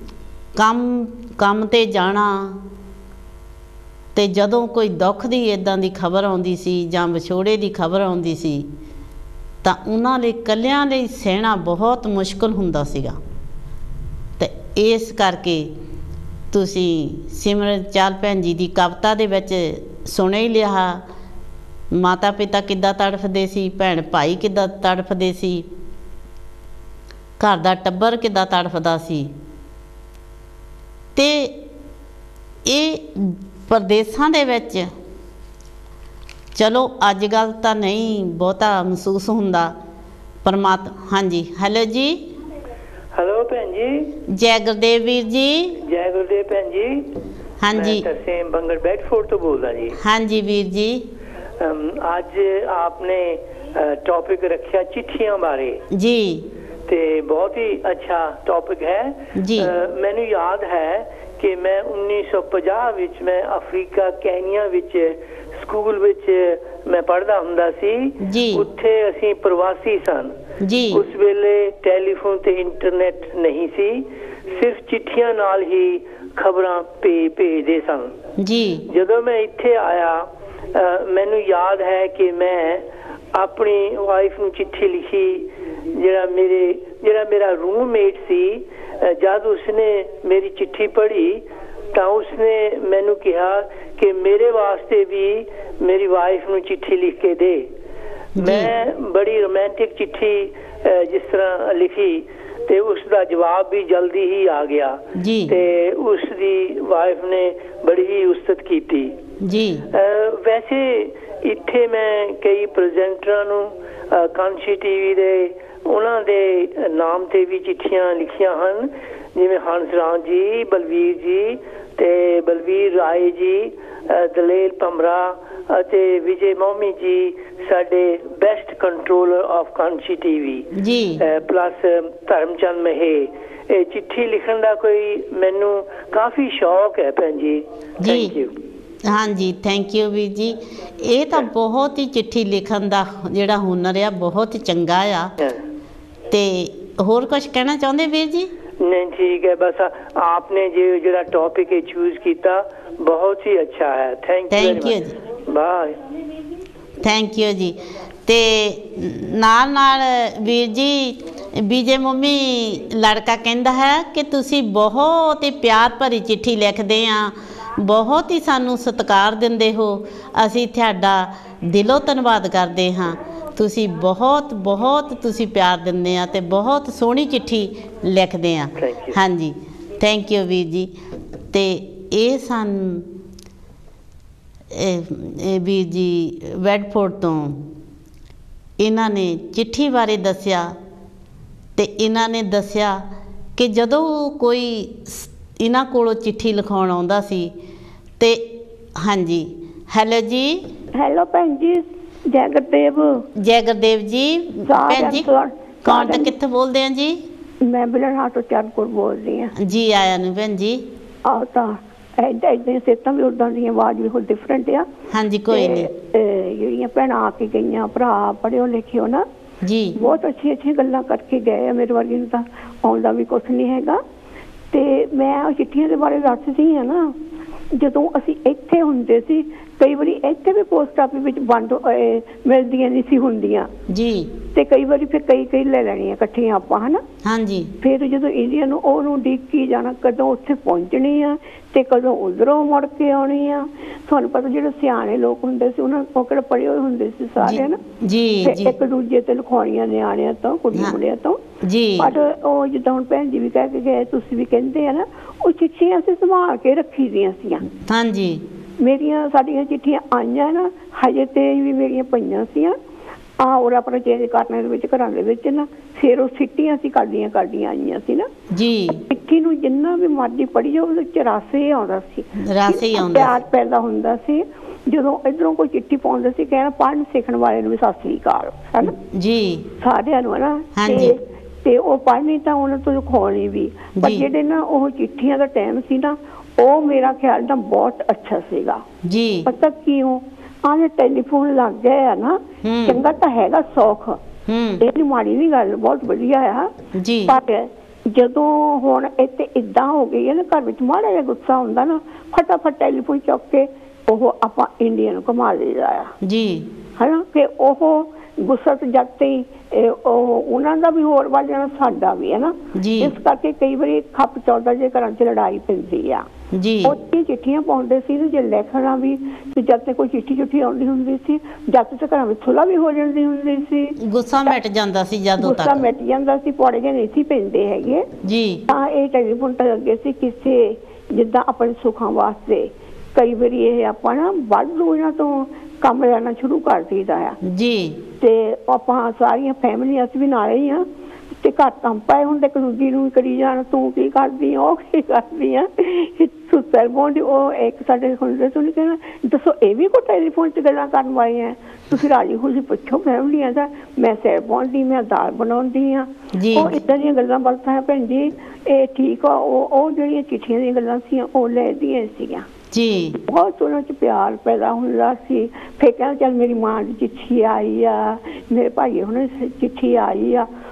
ਕੰਮ 'ਤੇ ਜਾਣਾ ਅਤੇ ਜਦੋਂ ਕੋਈ ਦੁੱਖ ਦੀ ਇੱਦਾਂ ਦੀ ਖਬਰ ਆਉਂਦੀ ਸੀ ਜਾਂ ਵਿਛੋੜੇ ਦੀ ਖਬਰ ਆਉਂਦੀ ਸੀ ਤਾਂ ਉਹਨਾਂ ਲਈ ਇਕੱਲਿਆਂ ਲਈ ਸਹਿਣਾ ਬਹੁਤ ਮੁਸ਼ਕਿਲ ਹੁੰਦਾ ਸੀਗਾ। ਅਤੇ ਇਸ ਕਰਕੇ ਤੁਸੀਂ ਸਿਮਰਨ ਚਾਲ ਭੈਣ ਜੀ ਦੀ ਕਵਿਤਾ ਦੇ ਵਿੱਚ ਸੁਣ ਹੀ ਲਿਆ, ਮਾਤਾ ਪਿਤਾ ਕਿੱਦਾਂ ਤੜਫਦੇ ਸੀ, ਭੈਣ ਭਾਈ ਕਿੱਦਾਂ ਤੜਫਦੇ ਸੀ, ਘਰ ਦਾ ਟੱਬਰ ਕਿੱਦਾਂ ਤੜਫਦਾ ਸੀ। ਤੇ ਇਹ ਪ੍ਰਦੇਸਾਂ ਦੇ ਵਿੱਚ ਚਲੋ ਅੱਜ ਕੱਲ੍ਹ ਤਾਂ ਨਹੀਂ ਬਹੁਤਾ ਮਹਿਸੂਸ ਹੁੰਦਾ। ਹਾਂਜੀ ਹੈਲੋ ਜੀ। ਹੈਲੋ ਭੈਣ ਜੀ। ਜੈ ਗੁਰਦੇਵ ਵੀਰ ਜੀ। ਜੈ ਗੁਰਦੇਵ ਭੈਣ ਜੀ। ਹਾਂਜੀ मैं तरसेम बंगड़ बेडफोर्ड तो बोल रहा जी। हाँ जी वीर जी। आज आपने टॉपिक रखा चिट्ठियां बारे जी, ते बहुत ही अच्छा टॉपिक है जी। मैनू याद है कि मैं 1950 विच मैं अफ्रीका केनिया विच स्कूल विच मैं पढ़दा हुंदा सी जी। उत्थे असीं प्रवासी सन जी। उस वेले टेलीफोन ते इंटरनेट नहीं सी ਸਿਰਫ ਚਿੱਠੀਆਂ ਨਾਲ ਹੀ ਖਬਰਾਂ ਭੇਜਦੇ ਸਨ ਜੀ। ਜਦੋਂ ਮੈਂ ਇੱਥੇ ਆਇਆ ਮੈਨੂੰ ਯਾਦ ਹੈ ਕਿ ਮੈਂ ਆਪਣੀ ਵਾਈਫ ਨੂੰ ਚਿੱਠੀ ਲਿਖੀ। ਜਿਹੜਾ ਮੇਰਾ ਰੂਮਮੇਟ ਸੀ, ਜਦ ਉਸਨੇ ਮੇਰੀ ਚਿੱਠੀ ਪੜ੍ਹੀ ਤਾਂ ਉਸਨੇ ਮੈਨੂੰ ਕਿਹਾ ਕਿ ਮੇਰੇ ਵਾਸਤੇ ਵੀ ਮੇਰੀ ਵਾਈਫ ਨੂੰ ਚਿੱਠੀ ਲਿਖ ਕੇ ਦੇ। ਮੈਂ ਬੜੀ ਰੋਮਾਂਟਿਕ ਚਿੱਠੀ ਜਿਸ ਤਰ੍ਹਾਂ ਲਿਖੀ ਤੇ ਉਸ ਦਾ ਜਵਾਬ ਵੀ ਜਲਦੀ ਹੀ ਆ ਗਿਆ ਤੇ ਉਸ ਦੀ ਵਾਈਫ ਨੇ ਬੜੀ ਹੀ ਉਸਤਤ ਕੀਤੀ ਜੀ। ਵੈਸੇ ਇੱਥੇ ਮੈਂ ਕਈ ਪ੍ਰੈਜ਼ੈਂਟਰਾਂ ਨੂੰ ਕਾਂਸ਼ੀ ਟੀਵੀ ਦੇ ਉਹਨਾਂ ਦੇ ਨਾਮ ਤੇ ਵੀ ਚਿੱਠੀਆਂ ਲਿਖੀਆਂ ਹਨ, ਜਿਵੇਂ ਹੰਸ ਰਾਮ ਜੀ, ਬਲਵੀਰ ਜੀ ਤੇ ਬਲਵੀਰ ਰਾਏ ਜੀ, ਦਲੇਲ ਭਮਰਾ ਅਤੇ ਵਿਜੇ ਮੋਮੀ ਜੀ, ਸਾਡੇ best controller of Kanshi TV ji, plus Dharamchand Mahe. ਇਹ ਚਿੱਠੀ ਲਿਖਣ ਦਾ ਕੋਈ ਮੈਨੂੰ ਕਾਫੀ ਸ਼ੌਕ ਹੈ ਭੈਣ ਜੀ। Thank you. ਹਾਂਜੀ, ਥੈਂਕ ਯੂ ਵੀਰ ਜੀ। ਇਹ ਤਾਂ ਬਹੁਤ ਹੀ ਚਿੱਠੀ ਲਿਖਣ ਦਾ ਜਿਹੜਾ ਹੁਨਰ ਆ ਬਹੁਤ ਚੰਗਾ ਆ। ਤੇ ਹੋਰ ਕੁਝ ਕਹਿਣਾ ਚਾਹੁੰਦੇ ਵੀਰ ਜੀ? नहीं ठीक है, बस आपने जो टॉपिक चूज किया बहुत ही अच्छा है। थैंक यू जी, बाय। थैंक यू जी। ते नाल वीर जी विजय मम्मी लड़का कहता है कि तुसी बहुत ही प्यार भरी चिट्ठी लिखते हैं, बहुत ही सानू सत्कार दिंदे हो, असी तुहाडा दिलों धन्नवाद करते हाँ। तुसी बहुत बहुत तुसी प्यार दिंदे आ ते बहुत सोहनी चिट्ठी लिखते हैं। हाँ जी, थैंक यू वीर जी। ते ये सन वीर जी वैडफोर्ड तो इन्हां ने चिट्ठी बारे दस्या ते इन्हां ने दस्या कि जदों कोई इन्हां कोलों चिट्ठी लिखाउण आउंदा सी ते हाँ जी। हैलो जी। हैलो भैन जी, जय गुरदेव। जय गुरदेव जी। भैन जी कौन तो कित्थों बोलते हैं जी? मैं बिलनहार तो चरणपुर बोल रही हूँ जी। आया नहीं भैन जी। आओ तो इदां सेहतां भी उदां दी, आवाज़ भी बहुत डिफरेंट आ। हाँ जी, कोई नहीं। ਜਿਹੜੀਆਂ ਭੈਣਾਂ ਆ ਕੇ ਗਈਆਂ, ਭਰਾ ਪੜ੍ਹਿਓ ਲਿਖਿਓ ਨਾ ਜੀ, ਬਹੁਤ ਅੱਛੀ ਅੱਛੀ ਗੱਲਾਂ ਕਰਕੇ ਗਏ ਆ। ਮੇਰੇ ਵਰਗੀ ਨੂੰ ਤਾਂ ਆਉਂਦਾ ਵੀ ਕੁਛ ਨਹੀਂ ਹੈਗਾ। ਤੇ ਮੈਂ ਉਹ ਚਿੱਠੀਆਂ ਦੇ ਬਾਰੇ ਦੱਸਦੀ ਹਾਂ ਨਾ, ਜਦੋਂ ਅਸੀਂ ਇੱਥੇ ਹੁੰਦੇ ਸੀ ਕਈ ਵਾਰੀ ਇੱਥੇ ਵੀ ਪੋਸਟ ਆਫਿਸ ਵਿੱਚ ਵੰਡ ਮਿਲਦੀਆਂ ਨਹੀਂ ਸੀ ਹੁੰਦੀਆਂ ਜੀ, ਤੇ ਕਈ ਵਾਰੀ ਫਿਰ ਕਈ ਲੈ ਲੈਣੀਆਂ ਇਕੱਠੀਆਂ ਆਪਾਂ, ਹਨਾ। ਹਾਂਜੀ। ਫਿਰ ਜਦੋਂ ਇੰਡੀਆ ਨੂੰ ਉਹਨੂੰ ਉਡੀਕੀ ਜਾਣਾ ਕਦੋਂ ਉੱਥੇ ਪਹੁੰਚਣੀ ਆ ਤੇ ਕਦੋਂ ਉਧਰੋਂ ਮੁੜ ਕੇ ਆਉਣੀ ਆ। ਤੁਹਾਨੂੰ ਪਤਾ ਜਿਹੜੇ ਸਿਆਣੇ ਲੋਕ ਹੁੰਦੇ ਸੀ ਉਹਨਾਂ ਕੋਲ ਕਿਹੜੇ ਪੜ੍ਹੇ ਹੋਏ ਹੁੰਦੇ ਸੀ ਸਾਰੇ, ਹਨਾ ਜੀ ਜੀ। ਇੱਕ ਦੂਜੇ ਤੇ ਲਿਖਾਉਣੀਆਂ ਨਿਆਣਿਆਂ ਤੋਂ, ਕੁੜੀਆਂ ਮੁੰਡਿਆਂ ਤੋਂ ਜੀ। ਪਰ ਉਹ ਜਿੱਦਾਂ ਹੁਣ ਭੈਣ ਜੀ ਵੀ ਕਹਿ ਕੇ ਗਏ, ਤੁਸੀਂ ਵੀ ਕਹਿੰਦੇ ਆ ਨਾ, ਉਹ ਚਿੱਠੀਆਂ ਅਸੀਂ ਸੰਭਾਲ ਕੇ ਰੱਖੀ ਦੀਆਂ ਸੀਆਂ। ਹਾਂਜੀ। ਮੇਰੀਆਂ ਸਾਡੀਆਂ ਚਿੱਠੀਆਂ ਆਈਆਂ ਨਾ, ਹਜੇ ਤੇ ਵੀ ਮੇਰੀਆਂ ਪਈਆਂ ਸੀਆਂ ਔਰ ਆਪਣਾ ਚੇਂਜ ਕਰਨੇ ਦੇ ਵਿੱਚ ਘਰਾਂ ਦੇ ਵਿੱਚ ਨਾ, ਫਿਰ ਉਹ ਸਿੱਟੀਆਂ ਸੀ ਕਰਦੀਆਂ ਆਈਆਂ ਸੀ ਨਾ ਜੀ। ਚਿੱਠੀ ਨੂੰ ਜਿੰਨਾ ਵੀ ਮਰਜ਼ੀ ਪੜ੍ਹੀ ਜਾਓ ਉਹਦੇ ਵਿੱਚ ਰਸ ਹੀ ਆਉਂਦਾ ਸੀ, ਰਸ ਹੀ ਆਉਂਦਾ, ਪਿਆਰ ਪੈਦਾ ਹੁੰਦਾ ਸੀ। ਜਦੋਂ ਇੱਧਰੋਂ ਕੋਈ ਚਿੱਠੀ ਪਾਉਂਦਾ ਸੀ ਕਹਿਣਾ ਪੜ੍ਹਨ ਸਿੱਖਣ ਵਾਲੇ ਨੂੰ ਵੀ ਸਤਿ ਸ੍ਰੀ ਅਕਾਲ, ਹਨਾ ਜੀ, ਸਾਰਿਆਂ ਨੂੰ, ਹਨਾ। ਤੇ ਉਹ ਪੜ੍ਹਨੀ ਤਾਂ ਉਹਨਾਂ ਤੋਂ ਲਿਖਾਉਣੀ ਵੀ, ਪਰ ਜਿਹੜੇ ਨਾ ਉਹ ਚਿੱਠੀਆਂ ਦਾ ਟਾਈਮ ਸੀ ਨਾ, ਉਹ ਮੇਰਾ ਖਿਆਲ ਤਾਂ ਬਹੁਤ ਅੱਛਾ ਸੀਗਾ ਜੀ। ਪਤਾ ਕਿਉਂ? ਆਹ ਟੈਲੀਫੋਨ ਲੱਗ ਗਏ ਆ ਨਾ, ਚੰਗਾ ਤਾਂ ਹੈਗਾ ਸੌਖ, ਇਹ ਮਾੜੀ ਨਹੀਂ ਗੱਲ, ਬਹੁਤ ਵਧੀਆ ਆ ਜੀ। ਪਰ ਜਦੋਂ ਹੁਣ ਇੱਥੇ ਏਦਾਂ ਹੋ ਗਈ ਹੈ ਨਾ, ਘਰ ਵਿੱਚ ਮਾੜਾ ਜਿਹਾ ਗੁੱਸਾ ਹੁੰਦਾ ਨਾ, ਫਟਾਫਟ ਟੈਲੀਫੋਨ ਚੁੱਕ ਕੇ ਉਹ ਆਪਾਂ ਇੰਡੀਆ ਨੂੰ ਘੁਮਾ ਲਈਦਾ ਆ ਜੀ, ਹਨਾ। ਫਿਰ ਉਹ ਗੁੱਸਾ ਤੇ ਜਦ ਤੇ ਉਹ ਉਹਨਾਂ ਦਾ ਵੀ ਹੋਰ ਵੱਧ ਜਾਣਾ, ਸਾਡਾ ਵੀ, ਹਨਾ। ਇਸ ਕਰਕੇ ਕਈ ਵਾਰੀ ਖੱਪ ਚੌਦਾ ਜੇ ਘਰਾਂ 'ਚ ਲੜਾਈ ਪੈਂਦੀ ਆ ਜੀ। ਉੱਥੇ ਚਿੱਠੀਆਂ ਪਾਉਂਦੇ ਸੀ ਜੇ ਲਿਖਣਾ ਵੀ, ਤੇ ਜਦ ਤੇ ਕੋਈ ਚਿੱਠੀ ਆਉਂਦੀ ਹੁੰਦੀ ਸੀ, ਜਦ ਤੇ ਘਰਾਂ ਵਿੱਚ ਸੁਲ੍ਹਾ ਵੀ ਹੋ ਜਾਂਦੀ ਹੁੰਦੀ ਸੀ, ਗੁੱਸਾ ਮਿਟ ਜਾਂਦਾ ਸੀ, ਜਦੋਂ ਤੱਕ ਗੁੱਸਾ ਮਿਟ ਜਾਂਦਾ ਸੀ, ਪੌੜੇ ਜਿਹੇ ਨਹੀਂ ਸੀ ਪੈਂਦੇ ਹੈਗੇ ਜੀ। ਤਾਂ ਇਹ ਟੈਲੀਫੋਨ ਤਾਂ ਅੱਗੇ ਸੀ ਕਿਸੇ ਜਿੱਦਾਂ ਆਪਣੇ ਸੁੱਖਾਂ ਵਾਸਤੇ। ਕਈ ਵਾਰੀ ਇਹ ਆਪਾਂ ਨਾ ਵਾਧੂ ਇਹਨਾਂ ਤੋਂ ਕੰਮ ਲੈਣਾ ਸ਼ੁਰੂ ਕਰ ਦਈਦਾ ਆ ਜੀ। ਤੇ ਆਪਾਂ ਸਾਰੀਆਂ ਫੈਮਲੀਆਂ ਅਸੀਂ ਵੀ ਨਾਲ ਹੀ ਆ, ਤੇ ਘਰ ਕੰਮ ਪਏ ਹੁੰਦੇ, ਇੱਕ ਦੂਜੀ ਨੂੰ ਕਰੀ ਜਾਣ, ਤੂੰ ਕੀ ਕਰਦੀ, ਉਹ ਕੀ ਕਰਦੀ ਆ, ਸੈਲਫੋਨ ਦੀ। ਉਹ ਇੱਕ ਸਾਡੇ ਹੁੰਦੇ ਤੋਂ ਨਹੀਂ ਕਹਿਣਾ, ਦੱਸੋ ਇਹ ਵੀ ਕੋਈ ਟੈਲੀਫੋਨ 'ਚ ਗੱਲਾਂ ਕਰਨ ਵਾਲੀਆਂ, ਤੁਸੀਂ ਰਾਜੀ ਖੁਸ਼ੀ ਪੁੱਛੋ ਫੈਮਲੀਆਂ ਦਾ, ਮੈਂ ਸੈਲਫੋਨ ਦੀ, ਮੈਂ ਦਾਲ ਬਣਾਉਂਦੀ ਆ। ਉਹ ਇੱਦਾਂ ਦੀਆਂ ਗੱਲਾਂ ਬਾਤਾਂ ਹੈ ਭੈਣ ਜੀ, ਇਹ ਠੀਕ ਆ। ਉਹ ਜਿਹੜੀਆਂ ਚਿੱਠੀਆਂ ਦੀਆਂ ਗੱਲਾਂ ਸੀ ਉਹ ਲੈਦੀਆਂ ਸੀਗੀਆਂ ਜੀ। ਬਹੁਤ ਉਹਨਾਂ 'ਚ ਪਿਆਰ ਪੈਦਾ ਹੁੰਦਾ ਸੀ। ਫਿਰ ਕਹਿੰਦਾ ਚੱਲ ਮੇਰੀ ਮਾਂ ਦੀ ਚਿੱਠੀ ਆਈ ਆ, ਮੇਰੇ ਭਾਈ ਹੁਣ ਚਿੱਠੀ ਆਈ ਆ,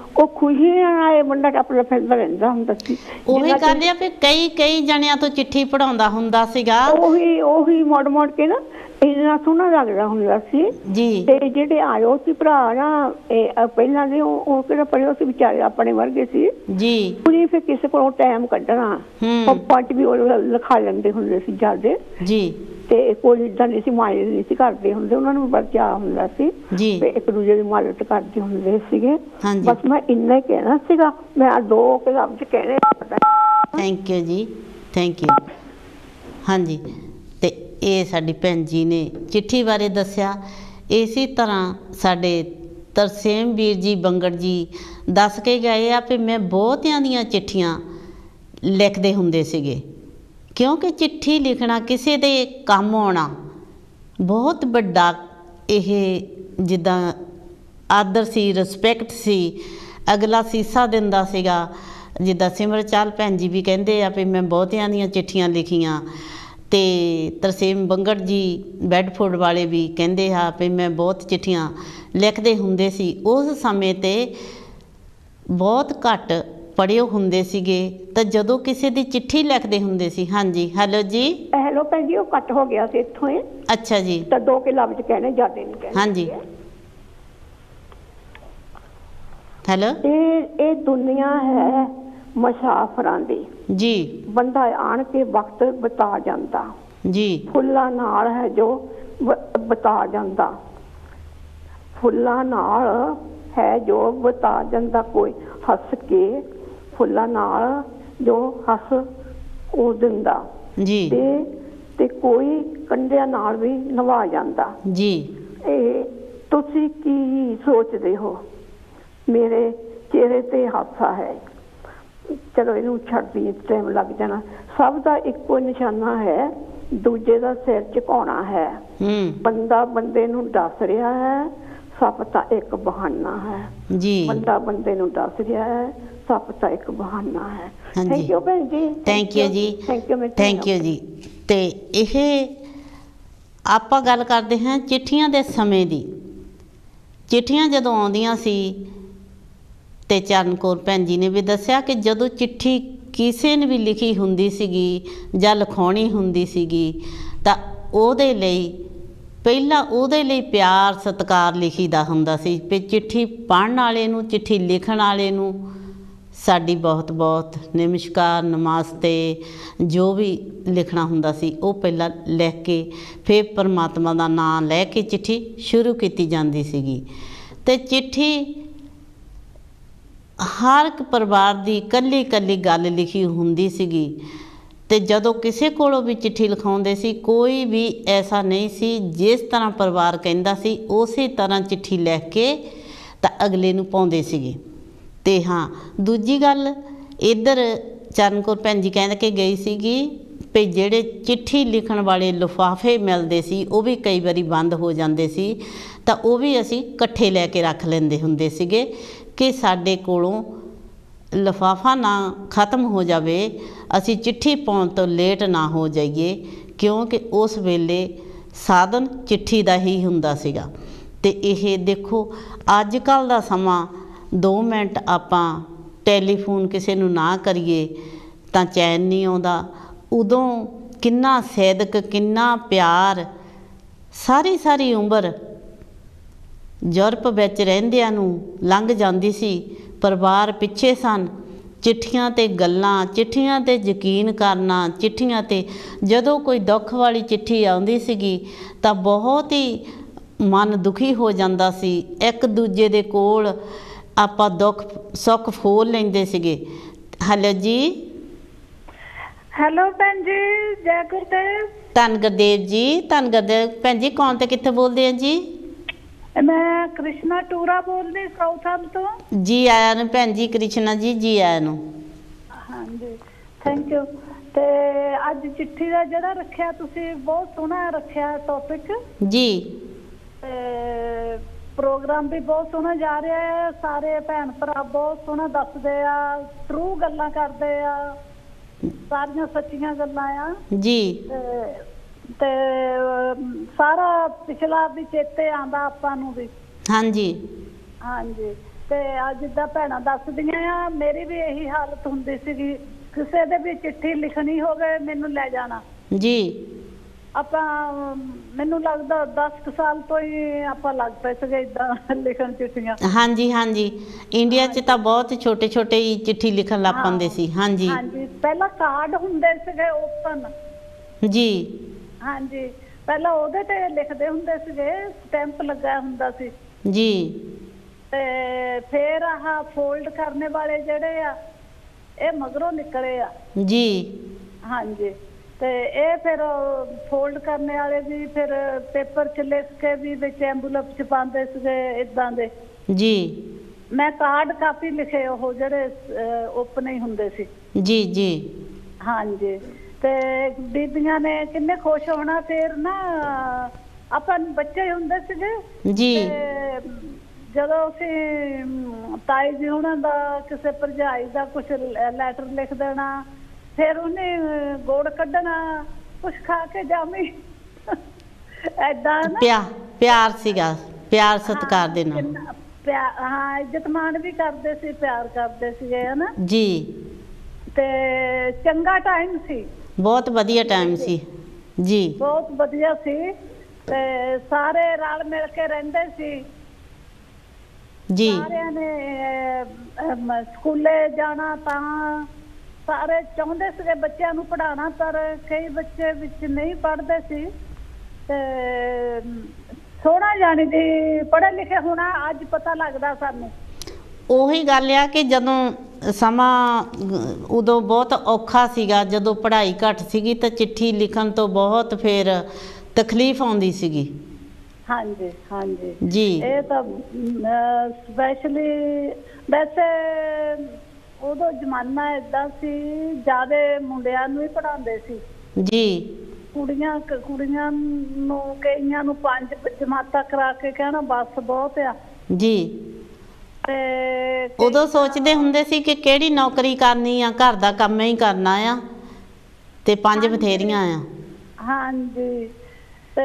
ਉਹ ਖੁਸ਼ੀ ਨਾਲ ਇਹ ਮੁੰਡਾ ਆਪਣਾ ਫਿਰਦਾ ਰਹਿੰਦਾ ਹੁੰਦਾ ਸੀ। ਉਹੀ ਕਹਿੰਦੇ ਆ ਵੀ ਕਈ ਜਣਿਆਂ ਤੋਂ ਚਿੱਠੀ ਪੜਾਉਂਦਾ ਹੁੰਦਾ ਸੀਗਾ। ਉਹੀ ਮੋੜ ਕੇ ਨਾ ਇੰਨਾ ਸੋਹਣਾ ਲੱਗਦਾ ਹੁੰਦਾ ਸੀ ਜੀ। ਤੇ ਜਿਹੜੇ ਆਇਓ ਸੀ ਭਰਾ ਨਾ ਇਹ ਪਹਿਲਾਂ ਦੇ ਉਹ ਕਿਹੜਾ ਪੜਿਓ ਸੀ ਵਿਚਾਰੇ ਆਪਣੇ ਵਰਗੇ ਸੀ ਜੀ। ਉਹਨੇ ਫਿਰ ਕਿਸੇ ਕੋਲੋਂ ਟਾਈਮ ਕੱਢਣਾ ਪੱਪਾ ਚ ਵੀ ਉਹ ਲਿਖਾ ਲੈਂਦੇ ਹੁੰਦੇ ਸੀ ਜਿਆਦੇ ਜੀ। ਤੇ ਕੋਈ ਏਦਾਂ ਨਹੀਂ ਸੀ ਮਾਇਨੇ ਨਹੀਂ ਸੀ ਕਰਦੇ ਹੁੰਦੇ, ਉਹਨਾਂ ਨੂੰ ਬੜਾ ਚਾਅ ਹੁੰਦਾ ਸੀ ਤੇ ਇੱਕ ਦੂਜੇ ਦੀ ਮਦਦ ਕਰਦੇ ਹੁੰਦੇ ਸੀਗੇ। ਬਸ ਮੈਂ ਇੰਨਾ ਹੀ ਕਹਿਣਾ ਸੀਗਾ, ਮੈਂ 2 ਲਫ਼ਜ਼ ਕਹਿਣੇ। ਥੈਂਕ ਯੂ ਜੀ, ਥੈਂਕ ਯੂ। ਹਾਂਜੀ, ਤੇ ਇਹ ਸਾਡੀ ਭੈਣ ਜੀ ਨੇ ਚਿੱਠੀ ਬਾਰੇ ਦੱਸਿਆ। ਇਸੇ ਤਰ੍ਹਾਂ ਸਾਡੇ ਤਰਸੇਮ ਵੀਰ ਜੀ ਬੰਗੜ ਜੀ ਦੱਸ ਕੇ ਗਏ ਆ ਵੀ ਮੈਂ ਬਹੁਤਿਆਂ ਦੀਆਂ ਚਿੱਠੀਆਂ ਲਿਖਦੇ ਹੁੰਦੇ ਸੀਗੇ, ਕਿਉਂਕਿ ਚਿੱਠੀ ਲਿਖਣਾ ਕਿਸੇ ਦੇ ਕੰਮ ਆਉਣਾ ਬਹੁਤ ਵੱਡਾ ਇਹ ਜਿੱਦਾਂ ਆਦਰ ਸੀ, ਰਿਸਪੈਕਟ ਸੀ, ਅਗਲਾ ਸੀਸਾ ਦਿੰਦਾ ਸੀਗਾ। ਜਿੱਦਾਂ ਸਿਮਰਚਾਲ ਭੈਣ ਜੀ ਵੀ ਕਹਿੰਦੇ ਆ ਵੀ ਮੈਂ ਬਹੁਤਿਆਂ ਦੀਆਂ ਚਿੱਠੀਆਂ ਲਿਖੀਆਂ, ਤੇ ਤਰਸੇਮ ਬੰਗੜ ਜੀ ਬੈਡਫੋਰਡ ਵਾਲੇ ਵੀ ਕਹਿੰਦੇ ਆ ਵੀ ਮੈਂ ਬਹੁਤ ਚਿੱਠੀਆਂ ਲਿਖਦੇ ਹੁੰਦੇ ਸੀ। ਉਸ ਸਮੇਂ 'ਤੇ ਬਹੁਤ ਘੱਟ ਪੜ੍ਹੇ ਹੁੰਦੇ ਸੀਗੇ, ਤਾਂ ਜਦੋਂ ਕਿਸੇ ਦੀ ਚਿੱਠੀ ਲਿਖਦੇ ਹੁੰਦੇ ਸੀ। ਹਾਂਜੀ, ਹੈਲੋ ਜੀ। ਹੈਲੋ ਭੈਣ ਜੀ, ਉਹ ਕੱਟ ਹੋ ਗਿਆ ਸੀ ਇੱਥੋਂ। ਅੱਛਾ ਜੀ। ਤਾਂ 2 ਲਫ਼ਜ਼ ਕਹਿਣੇ, ਜ਼ਿਆਦਾ ਨਹੀਂ ਕਹਿਣੇ। ਹਾਂਜੀ, ਹੈਲੋ। ਇਹ ਦੁਨੀਆ ਹੈ ਮੁਸਾਫਰਾਂ ਦੀ ਜੀ। ਬੰਦਾ ਆਣ ਕੇ ਵਕਤ ਬਿਤਾ ਜਾਂਦਾ ਜੀ। ਫੁੱਲਾਂ ਨਾਲ ਹੈ ਜੋ ਬਿਤਾ ਜਾਂਦਾ, ਫੁੱਲਾਂ ਨਾਲ ਹੈ ਜੋ ਬਿਤਾ ਜਾਂਦਾ। ਕੋਈ ਹੱਸ ਕੇ ਫੁੱਲਾਂ ਨਾਲ ਜੋ ਹੱਸ ਉਹ ਦਿੰਦਾ ਜੀ। ਤੇ ਕੋਈ ਕੰਢਿਆਂ ਨਾਲ ਵੀ ਨਵਾ ਜਾਂਦਾ ਜੀ। ਇਹ ਤੁਸੀਂ ਕੀ ਸੋਚਦੇ ਹੋ? ਮੇਰੇ ਚਿਹਰੇ ਤੇ ਹਾਸਾ ਹੈ। ਚਲੋ ਇਹਨੂੰ ਛੱਡਦੀ, ਟਾਈਮ ਲੱਗ ਜਾਣਾ। ਸਭ ਦਾ ਇੱਕੋ ਨਿਸ਼ਾਨਾ ਹੈ, ਦੂਜੇ ਦਾ ਸਿਰ ਝੁਕਾਉਣਾ ਹੈ। ਬੰਦਾ ਬੰਦੇ ਨੂੰ ਦੱਸ ਰਿਹਾ ਹੈ, ਸੱਪ ਤਾਂ ਇੱਕ ਬਹਾਨਾ ਹੈ ਜੀ। ਬੰਦਾ ਬੰਦੇ ਨੂੰ ਦੱਸ ਰਿਹਾ ਹੈ, ਸੱਪ ਤਾਂ ਇੱਕ ਬਹਾਨਾ ਹੈ। ਥੈਂਕ ਯੂ ਭੈਣ ਜੀ। ਥੈਂਕ ਯੂ ਜੀ, ਥੈਂਕ ਯੂ ਜੀ। ਤੇ ਇਹ ਆਪਾਂ ਗੱਲ ਕਰਦੇ ਹਾਂ ਚਿੱਠੀਆਂ ਦੇ ਸਮੇਂ ਦੀ। ਚਿੱਠੀਆਂ ਜਦੋਂ ਆਉਂਦੀਆਂ ਸੀ ਤੇ ਚਰਨ ਕੌਰ ਭੈਣ ਜੀ ਨੇ ਵੀ ਦੱਸਿਆ ਕਿ ਜਦੋਂ ਚਿੱਠੀ ਕਿਸੇ ਨੇ ਵੀ ਲਿਖੀ ਹੁੰਦੀ ਸੀਗੀ ਜਾਂ ਲਿਖਾਉਣੀ ਹੁੰਦੀ ਸੀਗੀ, ਤਾਂ ਉਹਦੇ ਲਈ ਪਹਿਲਾਂ ਉਹਦੇ ਲਈ ਪਿਆਰ ਸਤਿਕਾਰ ਲਿਖੀਦਾ ਹੁੰਦਾ ਸੀ। ਵੀ ਚਿੱਠੀ ਪੜ੍ਹਨ ਵਾਲੇ ਨੂੰ, ਚਿੱਠੀ ਲਿਖਣ ਵਾਲੇ ਨੂੰ ਸਾਡੀ ਬਹੁਤ ਬਹੁਤ ਨਮਸਕਾਰ, ਨਮਸਤੇ, ਜੋ ਵੀ ਲਿਖਣਾ ਹੁੰਦਾ ਸੀ ਉਹ ਪਹਿਲਾਂ ਲਿਖ ਕੇ ਫਿਰ ਪਰਮਾਤਮਾ ਦਾ ਨਾਮ ਲੈ ਕੇ ਚਿੱਠੀ ਸ਼ੁਰੂ ਕੀਤੀ ਜਾਂਦੀ ਸੀਗੀ। ਤੇ ਚਿੱਠੀ ਹਰ ਇੱਕ ਪਰਿਵਾਰ ਦੀ ਇਕੱਲੀ ਇਕੱਲੀ ਗੱਲ ਲਿਖੀ ਹੁੰਦੀ ਸੀਗੀ। ਤੇ ਜਦੋਂ ਕਿਸੇ ਕੋਲੋਂ ਵੀ ਚਿੱਠੀ ਲਿਖਾਉਂਦੇ ਸੀ, ਕੋਈ ਵੀ ਐਸਾ ਨਹੀਂ ਸੀ, ਜਿਸ ਤਰ੍ਹਾਂ ਪਰਿਵਾਰ ਕਹਿੰਦਾ ਸੀ ਉਸੇ ਤਰ੍ਹਾਂ ਚਿੱਠੀ ਲਿਖ ਕੇ ਤਾਂ ਅਗਲੇ ਨੂੰ ਪਾਉਂਦੇ ਸੀਗੇ। ਤੇ ਹਾਂ, ਦੂਜੀ ਗੱਲ ਇੱਧਰ ਚਰਨ ਕੌਰ ਭੈਣ ਜੀ ਕਹਿ ਕੇ ਗਈ ਸੀਗੀ ਵੀ ਜਿਹੜੇ ਚਿੱਠੀ ਲਿਖਣ ਵਾਲੇ ਲਿਫਾਫੇ ਮਿਲਦੇ ਸੀ ਉਹ ਵੀ ਕਈ ਵਾਰੀ ਬੰਦ ਹੋ ਜਾਂਦੇ ਸੀ, ਤਾਂ ਉਹ ਵੀ ਅਸੀਂ ਇਕੱਠੇ ਲੈ ਕੇ ਰੱਖ ਲੈਂਦੇ ਹੁੰਦੇ ਸੀਗੇ ਕਿ ਸਾਡੇ ਕੋਲੋਂ ਲਿਫਾਫਾ ਨਾ ਖਤਮ ਹੋ ਜਾਵੇ, ਅਸੀਂ ਚਿੱਠੀ ਪਾਉਣ ਤੋਂ ਲੇਟ ਨਾ ਹੋ ਜਾਈਏ, ਕਿਉਂਕਿ ਉਸ ਵੇਲੇ ਸਾਧਨ ਚਿੱਠੀ ਦਾ ਹੀ ਹੁੰਦਾ ਸੀਗਾ। ਤੇ ਇਹ ਦੇਖੋ ਅੱਜ ਕੱਲ੍ਹ ਦਾ ਸਮਾਂ 2 ਮਿੰਟ ਆਪਾਂ ਟੈਲੀਫੋਨ ਕਿਸੇ ਨੂੰ ਨਾ ਕਰੀਏ ਤਾਂ ਚੈਨ ਨਹੀਂ ਆਉਂਦਾ। ਉਦੋਂ ਕਿੰਨਾ ਸੈਦਕ, ਕਿੰਨਾ ਪਿਆਰ, ਸਾਰੀ ਉਮਰ ਯੂਰਪ ਵਿੱਚ ਰਹਿੰਦਿਆਂ ਨੂੰ ਲੰਘ ਜਾਂਦੀ ਸੀ। ਪਰਿਵਾਰ ਪਿੱਛੇ ਸਨ, ਚਿੱਠੀਆਂ 'ਤੇ ਗੱਲਾਂ, ਚਿੱਠੀਆਂ 'ਤੇ ਯਕੀਨ ਕਰਨਾ, ਚਿੱਠੀਆਂ 'ਤੇ ਜਦੋਂ ਕੋਈ ਦੁੱਖ ਵਾਲੀ ਚਿੱਠੀ ਆਉਂਦੀ ਸੀਗੀ ਤਾਂ ਬਹੁਤ ਹੀ ਮਨ ਦੁਖੀ ਹੋ ਜਾਂਦਾ ਸੀ। ਇੱਕ ਦੂਜੇ ਦੇ ਕੋਲ ਆਪਾਂ ਦੁੱਖ ਸੁੱਖ ਫੋਲ ਲੈਂਦੇ ਸੀਗੇ। ਹੈਲੋ ਜੀ। ਹੈਲੋ ਭੈਣ ਜੀ, ਜੈ ਗੁਰਦੇਵ। ਧੰਨ ਗੁਰਦੇਵ ਜੀ, ਧੰਨ ਗੁਰਦੇਵ। ਭੈਣ ਜੀ ਕੌਣ ਤੇ ਕਿੱਥੇ ਬੋਲਦੇ ਆ ਜੀ? ਮੈਂ ਕ੍ਰਿਸ਼ਨਾ ਟੂਰਾ ਬੋਲਦੀ, ਸਾਊਥਹੈਮ ਤੋਂ। ਜੀ ਆਇਆਂ ਨੂੰ ਭੈਣ ਜੀ, ਕ੍ਰਿਸ਼ਨਾ ਜੀ, ਜੀ ਆਇਆਂ ਨੂੰ। ਹਾਂਜੀ, ਥੈਂਕ ਯੂ। ਤੇ ਅੱਜ ਚਿੱਠੀ ਦਾ ਜਿਹੜਾ ਰੱਖਿਆ ਤੁਸੀਂ, ਬਹੁਤ ਸੋਹਣਾ ਰੱਖਿਆ ਟੌਪਿਕ ਜੀ। ਤੇ ਪ੍ਰੋਗਰਾਮ ਵੀ ਬਹੁਤ ਸੋਹਣਾ ਜਾ ਰਿਹਾ ਹੈ। ਸਾਰੇ ਭੈਣ ਭਰਾ ਬਹੁਤ ਸੋਹਣਾ ਦੱਸਦੇ ਆ, ਟਰੂ ਗੱਲਾਂ ਕਰਦੇ ਆ, ਸਾਰੀਆਂ ਸੱਚੀਆਂ ਗੱਲਾਂ ਆ ਜੀ। ਤੇ ਸਾਰਾ ਪਿਛਲਾ ਵੀ ਚੇਤੇ ਆਉਂਦਾ ਆਪਾਂ ਨੂੰ ਵੀ। ਹਾਂਜੀ ਹਾਂਜੀ। ਤੇ ਅੱਜ ਜਿੱਦਾਂ ਭੈਣਾਂ ਦੱਸਦੀਆਂ ਆ, ਮੇਰੀ ਵੀ ਇਹੀ ਹਾਲਤ ਹੁੰਦੀ ਸੀਗੀ। ਕਿਸੇ ਦੇ ਵੀ ਚਿੱਠੀ ਲਿਖਣੀ ਹੋਵੇ ਮੈਨੂੰ ਲੈ ਜਾਣਾ ਜੀ। ਆਪਾਂ ਮੈਨੂੰ ਲੱਗਦਾ 10 ਸਾਲ ਤੋਂ ਹੀ ਆਪਾਂ ਲੱਗ ਪਏ ਸੀਗੇ ਇਦਾਂ ਲਿਖਣ ਚਿੱਠੀਆਂ। ਹਾਂਜੀ ਹਾਂਜੀ, ਇੰਡੀਆ 'ਚ ਤਾਂ ਬਹੁਤ ਛੋਟੇ ਛੋਟੇ ਹੀ ਚਿੱਠੀ ਲਿਖਣ ਲੱਗ ਪੈਂਦੇ ਸੀ। ਹਾਂਜੀ ਹਾਂਜੀ, ਪਹਿਲਾਂ ਕਾਰਡ ਹੁੰਦੇ ਸੀਗੇ ਓਪਨ ਜੀ। ਹਾਂਜੀ, ਪਹਿਲਾਂ ਉਹਦੇ ਤੇ ਲਿਖਦੇ ਹੁੰਦੇ ਸੀਗੇ, ਸਟੈਂਪ ਲੱਗਾ ਹੁੰਦਾ ਸੀ ਜੀ। ਤੇ ਫੇਰ ਆਹ ਫੋਲਡ ਕਰਨੇ ਵਾਲੇ ਜਿਹੜੇ ਆ ਇਹ ਮਗਰੋਂ ਨਿਕਲੇ ਆ ਜੀ। ਹਾਂਜੀ, ਤੇ ਇਹ ਫਿਰ ਫੋਲਡ ਕਰਨੇ ਵਾਲੇ ਵੀ ਫਿਰ ਪੇਪਰ 'ਚ ਲਿਖ ਕੇ ਵੀ ਵਿੱਚ ਐਂਬੂਲੈਂਸ 'ਚ ਪਾਉਂਦੇ ਸੀਗੇ ਇਦਾਂ ਦੇ ਜੀ। ਮੈਂ ਕਾਰਡ ਕਾਪੀ ਲਿਖੇ ਉਹ ਜਿਹੜੇ ਓਪਨ ਹੀ ਹੁੰਦੇ ਸੀ। ਜੀ ਜੀ। ਹਾਂਜੀ, ਤੇ ਬੀਬੀਆਂ ਨੇ ਕਿੰਨੇ ਖੁਸ਼ ਹੋਣਾ। ਫਿਰ ਨਾ ਆਪਾਂ ਬੱਚੇ ਹੁੰਦੇ ਸੀਗੇ ਜੀ। ਜਦੋਂ ਅਸੀਂ ਤਾਈ ਜੀ ਉਹਨਾਂ ਦਾ ਕਿਸੇ ਭਰਜਾਈ ਦਾ ਕੁਛ ਲੈਟਰ ਲਿਖ ਦੇਣਾ, ਫਿਰ ਉਹਨੇ ਗੁੜ ਕੱਢਣਾ, ਕੁਛ ਖਾ ਕੇ ਜਾਵੀਂ ਏਦਾਂ ਨਾ। ਪਿਆਰ ਸੀਗਾ, ਪਿਆਰ ਸਤਿਕਾਰ ਦੇ ਨਾਲ। ਹਾਂ, ਇੱਜ਼ਤ ਮਾਣ ਵੀ ਕਰਦੇ ਸੀ, ਪਿਆਰ ਕਰਦੇ ਸੀਗੇ ਹਨਾ ਜੀ। ਤੇ ਚੰਗਾ ਟਾਈਮ ਸੀ, ਬਹੁਤ ਵਧੀਆ ਟਾਈਮ ਸੀ ਜੀ। ਬਹੁਤ ਵਧੀਆ ਸੀ ਤੇ ਸਾਰੇ ਰਲ ਮਿਲ ਕੇ ਰਹਿੰਦੇ ਸੀ ਜੀ। ਸਾਰਿਆਂ ਨੇ ਸਕੂਲੇ ਜਾਣਾ ਤਾਂ ਸਾਰੇ ਚਾਹੁੰਦੇ ਸੀਗੇ ਬੱਚਿਆਂ ਨੂੰ ਪੜ੍ਹਾਉਣਾ, ਪਰ ਕਈ ਬੱਚੇ ਵਿੱਚ ਨਹੀਂ ਪੜ੍ਹਦੇ ਸੀ ਤੇ ਸੋਹਣਾ ਜਾਣੀ ਦੀ ਪੜ੍ਹੇ ਲਿਖੇ ਹੋਣਾ ਅੱਜ ਪਤਾ ਲੱਗਦਾ ਸਾਨੂੰ। ਉਹੀ ਗੱਲ ਆ ਕਿ ਜਦੋਂ ਸਮਾਂ ਉਦੋਂ ਬਹੁਤ ਔਖਾ ਸੀਗਾ, ਜਦੋਂ ਪੜ੍ਹਾਈ ਘੱਟ ਸੀਗੀ ਤਾਂ ਚਿੱਠੀ ਲਿਖਣ ਤੋਂ ਬਹੁਤ ਫਿਰ ਤਕਲੀਫ ਆਉਂਦੀ ਸੀਗੀ। ਹਾਂਜੀ ਹਾਂਜੀ ਜੀ। ਇਹ ਤਾਂ ਸਪੈਸ਼ਲੀ ਵੈਸੇ ਉਦੋਂ ਜ਼ਮਾਨਾ ਏਦਾਂ ਸੀ, ਜ਼ਿਆਦਾ ਮੁੰਡਿਆਂ ਨੂੰ ਹੀ ਪੜ੍ਹਾਉਂਦੇ ਸੀ ਜੀ। ਕੁੜੀਆਂ ਨੂੰ ਕਈਆਂ ਨੂੰ 5 ਜਮਾਤਾਂ ਕਰਾ ਕੇ ਕਹਿਣਾ ਬਸ ਬਹੁਤ ਆ ਜੀ। ਤੇ ਉਦੋਂ ਸੋਚਦੇ ਹੁੰਦੇ ਸੀ ਕਿ ਕਿਹੜੀ ਨੌਕਰੀ ਕਰਨੀ ਆ, ਘਰ ਦਾ ਕੰਮ ਹੀ ਕਰਨਾ ਆ ਤੇ 5 ਬਥੇਰੀਆਂ ਆ। ਹਾਂਜੀ, ਤੇ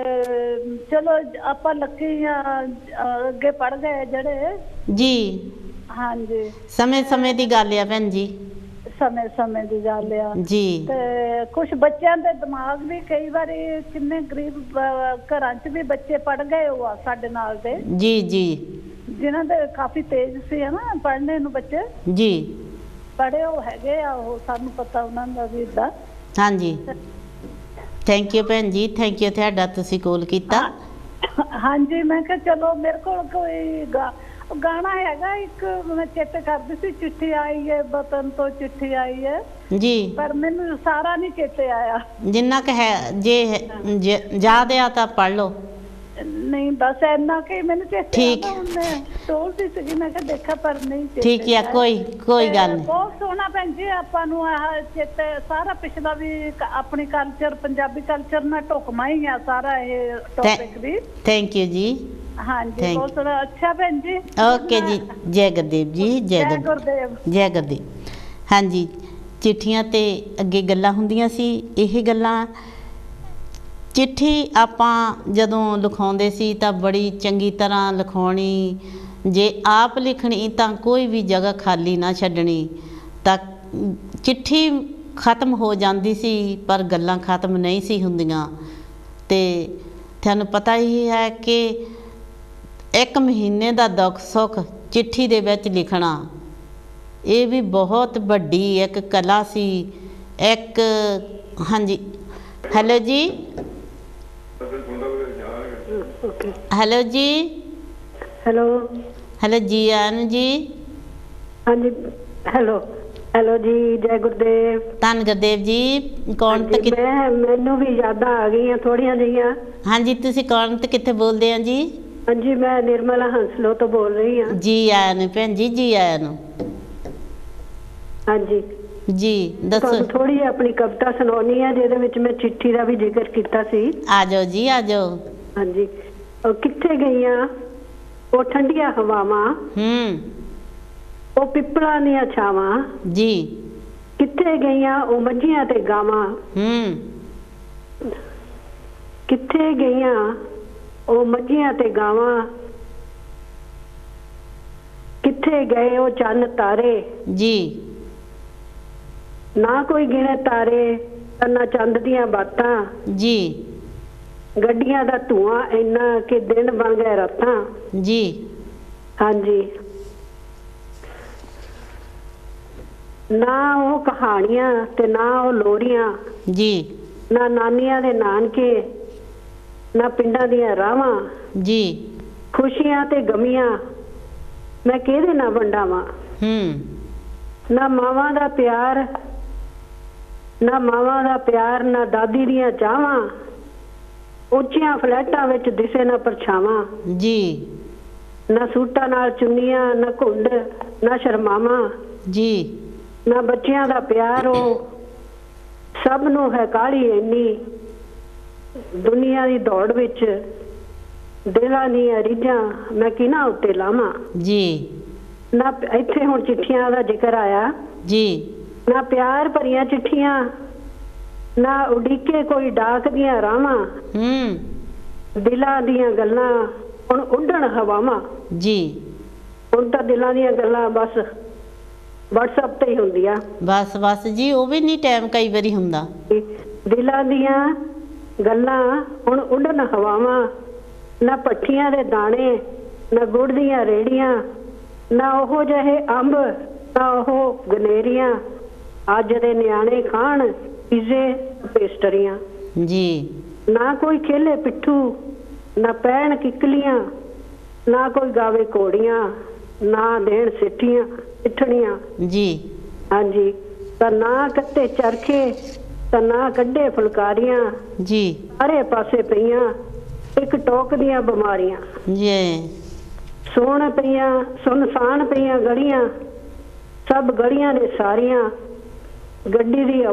ਚਲੋ ਆਪਾਂ ਲੱਕੀ ਆ, ਅੱਗੇ ਪੜ ਗਏ ਜਿਹੜੇ ਜੀ। ਹਾਂਜੀ, ਸਮੇਂ ਦੀ ਗੱਲ ਆ ਭੈਣ ਜੀ, ਸਮੇਂ ਦੀ ਗੱਲ ਆ ਜੀ। ਤੇ ਕੁਝ ਬੱਚਿਆਂ ਦੇ ਦਿਮਾਗ ਵੀ ਕਈ ਵਾਰੀ ਕਿੰਨੇ ਗਰੀਬ ਘਰਾਂ 'ਚ ਵੀ ਬੱਚੇ ਪੜ ਗਏ ਉਹ ਆ ਸਾਡੇ ਨਾਲ ਦੇ। ਜੀ ਜੀ। ਜਿਨ੍ਹਾਂ ਦੇ ਕਾਫੀ ਤੇਜ਼ ਸੀ ਹਨਾ ਪੜ੍ਹਨੇ ਨੂੰ ਬੱਚੇ, ਜੀ ਪੜ੍ਹੇ ਉਹ ਹੈਗੇ ਆ, ਉਹ ਸਾਨੂੰ ਪਤਾ ਉਹਨਾਂ ਦਾ ਵੀ ਇਦਾਂ। ਹਾਂਜੀ, ਥੈਂਕ ਯੂ ਭੈਣ ਜੀ, ਥੈਂਕ ਯੂ ਤੁਹਾਡਾ, ਤੁਸੀਂ ਕਾਲ ਕੀਤਾ। ਹਾਂਜੀ, ਮੈਂ ਕਿਹਾ ਚਲੋ ਮੇਰੇ ਕੋਲ ਕੋਈ ਗਾਣਾ ਹੈਗਾ ਇੱਕ, ਮੈਂ ਚੇਤੇ ਕਰਦੀ ਸੀ, ਚਿੱਠੀ ਆਈ ਹੈ ਵਤਨ ਤੋਂ, ਚਿੱਠੀ ਆਈ ਹੈ ਜੀ, ਪਰ ਮੈਨੂੰ ਸਾਰਾ ਨਹੀਂ ਚੇਤੇ ਆਇਆ। ਜਿੰਨਾ ਕੁ ਹੈ ਜੇ ਯਾਦ ਆ ਤਾਂ ਪੜ ਲਓ। ਨਹੀਂ ਬਸ ਇੰਨਾ ਕਿ ਮੈਨੂੰ ਚੇਤੇ ਆਉਂਦਾ, ਮੈਂ ਟੋਲਦੀ ਸੀਗੀ, ਮੈਂ ਕਿਹਾ ਦੇਖਾ ਪਰ ਨਹੀਂ ਚੇਤੇ। ਠੀਕ ਹੈ, ਕੋਈ ਗੱਲ ਨਹੀਂ। ਬਹੁਤ ਸੋਹਣਾ ਭੈਣ ਜੀ, ਆਪਾਂ ਨੂੰ ਆਹ ਚੇਤੇ ਸਾਰਾ ਪਿਛਲਾ ਵੀ ਆਪਣੀ ਕਲਚਰ, ਪੰਜਾਬੀ ਕਲਚਰ ਨਾਲ ਢੁਕਮਾ ਹੀ ਆ ਸਾਰਾ ਇਹ ਟੌਪਿਕ ਵੀ। ਥੈਂਕ ਯੂ ਜੀ। ਹਾਂਜੀ, ਬਹੁਤ ਸੋਹਣਾ। ਅੱਛਾ ਭੈਣ ਜੀ, ਓਕੇ ਜੀ, ਜੈ ਗੁਰਦੇਵ ਜੀ, ਜੈ ਗੁਰਦੇਵ, ਜੈ ਗੁਰਦੇਵ। ਹਾਂਜੀ, ਚਿੱਠੀਆਂ ਤੇ ਅੱਗੇ ਗੱਲਾਂ ਹੁੰਦੀਆਂ ਸੀ। ਇਹ ਗੱਲਾਂ ਚਿੱਠੀ ਆਪਾਂ ਜਦੋਂ ਲਿਖਾਉਂਦੇ ਸੀ ਤਾਂ ਬੜੀ ਚੰਗੀ ਤਰ੍ਹਾਂ ਲਿਖਾਉਣੀ, ਜੇ ਆਪ ਲਿਖਣੀ ਤਾਂ ਕੋਈ ਵੀ ਜਗ੍ਹਾ ਖਾਲੀ ਨਾ ਛੱਡਣੀ, ਤਾਂ ਚਿੱਠੀ ਖਤਮ ਹੋ ਜਾਂਦੀ ਸੀ ਪਰ ਗੱਲਾਂ ਖਤਮ ਨਹੀਂ ਸੀ ਹੁੰਦੀਆਂ। ਤੇ ਤੁਹਾਨੂੰ ਪਤਾ ਹੀ ਹੈ ਕਿ 1 ਮਹੀਨੇ ਦਾ ਦੁੱਖ ਸੁੱਖ ਚਿੱਠੀ ਦੇ ਵਿੱਚ ਲਿਖਣਾ, ਇਹ ਵੀ ਬਹੁਤ ਵੱਡੀ ਇੱਕ ਕਲਾ ਸੀ। ਇੱਕ ਹਾਂਜੀ, ਹੈਲੋ ਜੀ, ਹੈਲੋ ਜੀ, ਹੈਲੋ ਜੀ, ਆਨ ਜੀ, ਹਾਂਜੀ, ਹੈਲੋ ਜੀ, ਜੈ ਗੁਰਦੇਵ। ਧੰਨ ਗੁਰਦੇਵ ਜੀ। ਕੌਣ ਤੇ ਮੈਨੂੰ ਵੀ ਯਾਦਾਂ ਆ ਗਈਆਂ ਥੋੜੀਆਂ ਜਿਹੀਆਂ। ਹਾਂਜੀ, ਤੁਸੀਂ ਕੌਣ ਤੇ ਕਿੱਥੇ ਬੋਲਦੇ ਆ ਜੀ? ਹਾਂਜੀ, ਮੈਂ ਨਿਰਮਲਾ ਹੰਸਲੋ ਤੋਂ ਬੋਲ ਰਹੀ ਹਾਂ। ਜੀ ਆਇਆਂ ਨੂੰ ਭੈਣ ਜੀ, ਜੀ ਆਇਆਂ ਨੂੰ। ਹਾਂਜੀ ਜੀ, ਦੱਸੋ। ਥੋੜੀ ਆਪਣੀ ਕਵਿਤਾ ਸੁਣਾਉਣੀ ਹੈ ਜਿਹਦੇ ਵਿੱਚ ਮੈਂ ਚਿੱਠੀ ਦਾ ਵੀ ਜ਼ਿਕਰ ਕੀਤਾ ਸੀ। ਆ ਜਾਓ ਜੀ, ਆ ਜਾਓ। ਹਾਂਜੀ, ਕਿੱਥੇ ਗਈਆਂ ਉਹ ਠੰਡੀਆਂ ਹਵਾਵਾਂ, ਉਹ ਪਿੱਪਲਾਂ ਦੀਆਂ ਛਾਵਾਂ ਜੀ, ਕਿੱਥੇ ਗਈਆਂ ਉਹ ਮੱਝੀਆਂ ਤੇ ਗਾਵਾਂ, ਕਿੱਥੇ ਗਈਆਂ ਉਹ ਮੱਝੀਆਂ ਤੇ ਗਾਵਾਂ, ਕਿੱਥੇ ਗਏ ਉਹ ਚੰਨ ਤਾਰੇ ਜੀ ਨਾ ਕੋਈ ਗਿਣੇ ਤਾਰੇ ਨਾ ਚੰਦ ਦੀਆਂ ਬਾਤਾਂ ਜੀ ਗੱਡੀਆਂ ਦਾ ਧੂਆਂ ਇੰਨਾ ਕਿ ਦਿਨ ਬਣ ਗਏ ਰਾਤਾਂ ਜੀ ਹਾਂਜੀ ਨਾ ਉਹ ਕਹਾਣੀਆਂ ਤੇ ਨਾ ਉਹ ਲੋਰੀਆਂ ਜੀ ਨਾ ਨਾਨੀਆਂ ਦੇ ਨਾਨਕੇ ਨਾ ਪਿੰਡਾਂ ਦੀਆਂ ਰਾਵਾਂ ਜੀ ਖੁਸ਼ੀਆਂ ਤੇ ਗਮੀਆਂ ਮੈਂ ਕਿਹਦੇ ਨਾਲ ਵੰਡਾਵਾਂ ਨਾ ਮਾਵਾਂ ਦਾ ਪਿਆਰ ਨਾ ਦਾਦੀ ਦੀਆਂ ਚਾਹਾਂ ਉੱਚੀਆਂ ਫਲੈਟਾਂ ਵਿੱਚ ਦਿਸੇ ਨਾ ਪਰਛਾਵਾਂ ਜੀ ਨਾ ਸੂਟਾਂ ਨਾਲ ਚੁੰਨੀਆਂ ਨਾ ਘੁੰਡ ਨਾ ਸ਼ਰਮਾਵਾਂ ਜੀ ਨਾ ਬੱਚਿਆਂ ਦਾ ਪਿਆਰ ਉਹ ਸਭ ਨੂੰ ਹੈ ਕਾਹਲੀ ਇੰਨੀ ਦੁਨੀਆ ਦੀ ਦੌੜ ਵਿੱਚ ਦਿਲਾਂ ਦੀਆਂ ਰੀਝਾਂ ਮੈਂ ਕਿਹਨਾਂ ਉੱਤੇ ਲਾਵਾਂ ਜੀ ਨਾ ਇੱਥੇ ਹੁਣ ਚਿੱਠੀਆਂ ਦਾ ਜ਼ਿਕਰ ਆਇਆ ਜੀ ਨਾ ਪਿਆਰ ਭਰੀਆਂ ਚਿੱਠੀਆਂ ਨਾ ਉਡੀਕੇ ਕੋਈ ਡਾਕ ਦੀਆਂ ਰਾਵਾਂ ਦਿਲਾਂ ਦੀਆਂ ਗੱਲਾਂ ਹੁਣ ਉੱਡਣ ਹਵਾਵਾਂ ਜੀ ਹੁਣ ਤਾਂ ਦਿਲਾਂ ਦੀਆਂ ਗੱਲਾਂ ਬਸ WhatsApp ਤੇ ਹੀ ਹੁੰਦੀਆਂ ਬਸ ਜੀ ਉਹ ਵੀ ਨਹੀਂ ਟਾਈਮ ਕਈ ਵਾਰੀ ਹੁੰਦਾ ਦਿਲਾਂ ਦੀਆਂ ਗੱਲਾਂ ਹੁਣ ਉੱਡਣ ਹਵਾਵਾਂ ਨਾ ਪੱਠੀਆਂ ਦੇ ਦਾਣੇ ਨਾ ਗੁੜ ਦੀਆਂ ਰੇੜੀਆਂ ਨਾ ਉਹ ਜਿਹੇ ਅੰਬ ਨਾ ਉਹ ਗਨੇਰੀਆਂ ਅੱਜ ਦੇ ਨਿਆਣੇ ਖਾਣ ਪੀਜ਼ੇ ਪੇਸਟਰੀਆਂ ਜੀ ਨਾ ਕੋਈ ਖੇਲੇ ਪਿੱਠੂ ਨਾ ਪੈਣ ਕਿੱਕਲੀਆਂ ਨਾ ਕੋਈ ਗਾਵੇ ਘੋੜੀਆਂ ਨਾ ਦੇਣ ਸਿੱਠਣੀਆਂ ਜੀ ਹਾਂਜੀ ਤਾਂ ਨਾ ਕੱਟੇ ਚਰਖੇ ਤਾਂ ਨਾ ਕੱਢੇ ਫੁਲਕਾਰੀਆਂ ਜੀ ਸਾਰੇ ਪਾਸੇ ਪਈਆਂ ਇੱਕ ਟੋਕ ਦੀਆਂ ਬਿਮਾਰੀਆਂ ਜੀ ਸੁਨਸਾਨ ਪਈਆਂ ਗਲੀਆਂ ਸਭ ਗਲੀਆਂ ਨੇ ਸਾਰੀਆਂ ਗੱਡੀ ਦੀ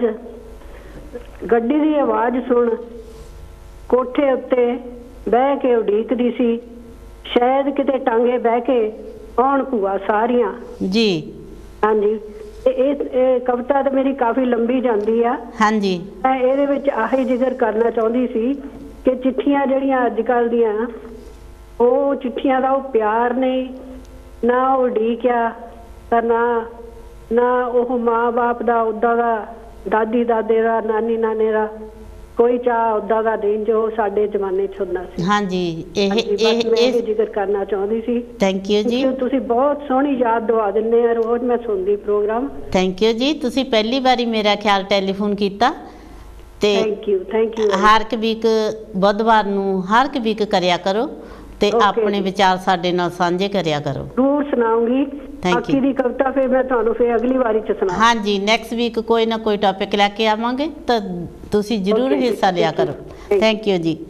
ਆਵਾਜ਼ ਸੁਣ ਕੋਠੇ ਉੱਤੇ ਬਹਿ ਕੇ ਉਡੀਕਦੀ ਸੀ ਸ਼ਾਇਦ ਕਿਤੇ ਟਾਂਗੇ ਬਹਿ ਕੇ ਆਉਣ ਭੂਆ ਸਾਰੀਆਂ ਜੀ ਹਾਂਜੀ ਇਹ ਕਵਿਤਾ ਤਾਂ ਮੇਰੀ ਕਾਫੀ ਲੰਬੀ ਜਾਂਦੀ ਆ ਹਾਂਜੀ ਮੈਂ ਇਹਦੇ ਵਿੱਚ ਆਹੀ ਜ਼ਿਕਰ ਕਰਨਾ ਚਾਹੁੰਦੀ ਸੀ ਕਿ ਚਿੱਠੀਆਂ ਜਿਹੜੀਆਂ ਅੱਜ ਕੱਲ੍ਹ ਦੀਆਂ ਉਹ ਚਿੱਠੀਆਂ ਦਾ ਉਹ ਪਿਆਰ ਨਹੀਂ ਨਾ ਉਹ ਉਡੀਕਿਆ ਤਾਂ ਨਾ ਉਹ ਮਾਂ-ਬਾਪ ਦਾ ਉੱਦਾਂ ਦਾ ਦਾਦੀ ਦਾਦੇ ਦਾ ਨਾਨੀ ਨਾਨੇ ਦਾ ਕੋਈ ਚਾਹ ਉੱਦਾਂ ਦਾ ਨਹੀਂ ਜੋ ਸਾਡੇ ਜ਼ਮਾਨੇ 'ਚ ਹੁੰਦਾ ਸੀ ਹਾਂਜੀ ਇਹ ਜ਼ਿਕਰ ਕਰਨਾ ਚਾਹੁੰਦੀ ਸੀ ਥੈਂਕ ਯੂ ਜੀ ਤੁਸੀਂ ਬਹੁਤ ਸੋਹਣੀ ਯਾਦ ਦਵਾ ਦਿੰਦੇ ਆ ਰੋਜ਼ ਮੈਂ ਸੁਣਦੀ ਪ੍ਰੋਗਰਾਮ ਥੈਂਕ ਯੂ ਜੀ ਤੁਸੀਂ ਪਹਿਲੀ ਵਾਰੀ ਮੇਰਾ ਖਿਆਲ ਟੈਲੀਫੋਨ ਕੀਤਾ ਤੇ ਥੈਂਕ ਯੂ ਹਰ ਇੱਕ ਵੀਕ ਬੁੱਧਵਾਰ ਨੂੰ ਹਰ ਇੱਕ ਵੀਕ ਕਰਿਆ ਕਰੋ ਤੇ ਆਪਣੇ ਵਿਚਾਰ ਸਾਡੇ ਨਾਲ ਸਾਂਝੇ ਕਰਿਆ ਕਰੋ ਜ਼ਰੂਰ ਸੁਣਾਉਂਗੀ ਬਾਕੀ ਦੀ ਕਵਿਤਾ ਫਿਰ ਮੈਂ ਤੁਹਾਨੂੰ ਫਿਰ ਅਗਲੀ ਵਾਰੀ ਚ ਸੁਣਾ ਹਾਂਜੀ ਨੈਕਸਟ ਵੀਕ ਕੋਈ ਨਾ ਕੋਈ ਟੌਪਿਕ ਲੈ ਕੇ ਆਵਾਂਗੇ ਤਾਂ ਤੁਸੀਂ ਜ਼ਰੂਰ ਹਿੱਸਾ ਲਿਆ ਕਰੋ ਥੈਂਕ ਯੂ ਜੀ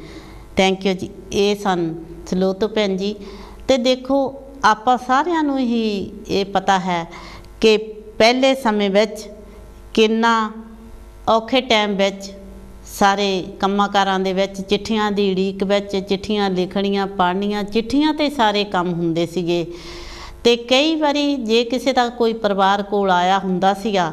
ਇਹ ਸਨ ਸਲੋਤੋ ਭੈਣ ਜੀ ਤੇ ਦੇਖੋ ਆਪਾਂ ਸਾਰਿਆਂ ਨੂੰ ਹੀ ਇਹ ਪਤਾ ਹੈ ਕਿ ਪਹਿਲੇ ਸਮੇਂ ਵਿੱਚ ਕਿੰਨਾ ਔਖੇ ਟਾਈਮ ਵਿੱਚ ਸਾਰੇ ਕੰਮਾਂ-ਕਾਰਾਂ ਦੇ ਵਿੱਚ ਚਿੱਠੀਆਂ ਦੀ ਉਡੀਕ ਵਿੱਚ ਚਿੱਠੀਆਂ ਲਿਖਣੀਆਂ ਪੜ੍ਹਨੀਆਂ ਚਿੱਠੀਆਂ 'ਤੇ ਸਾਰੇ ਕੰਮ ਹੁੰਦੇ ਸੀਗੇ ਤੇ ਕਈ ਵਾਰੀ ਜੇ ਕਿਸੇ ਦਾ ਕੋਈ ਪਰਿਵਾਰ ਕੋਲ ਆਇਆ ਹੁੰਦਾ ਸੀਗਾ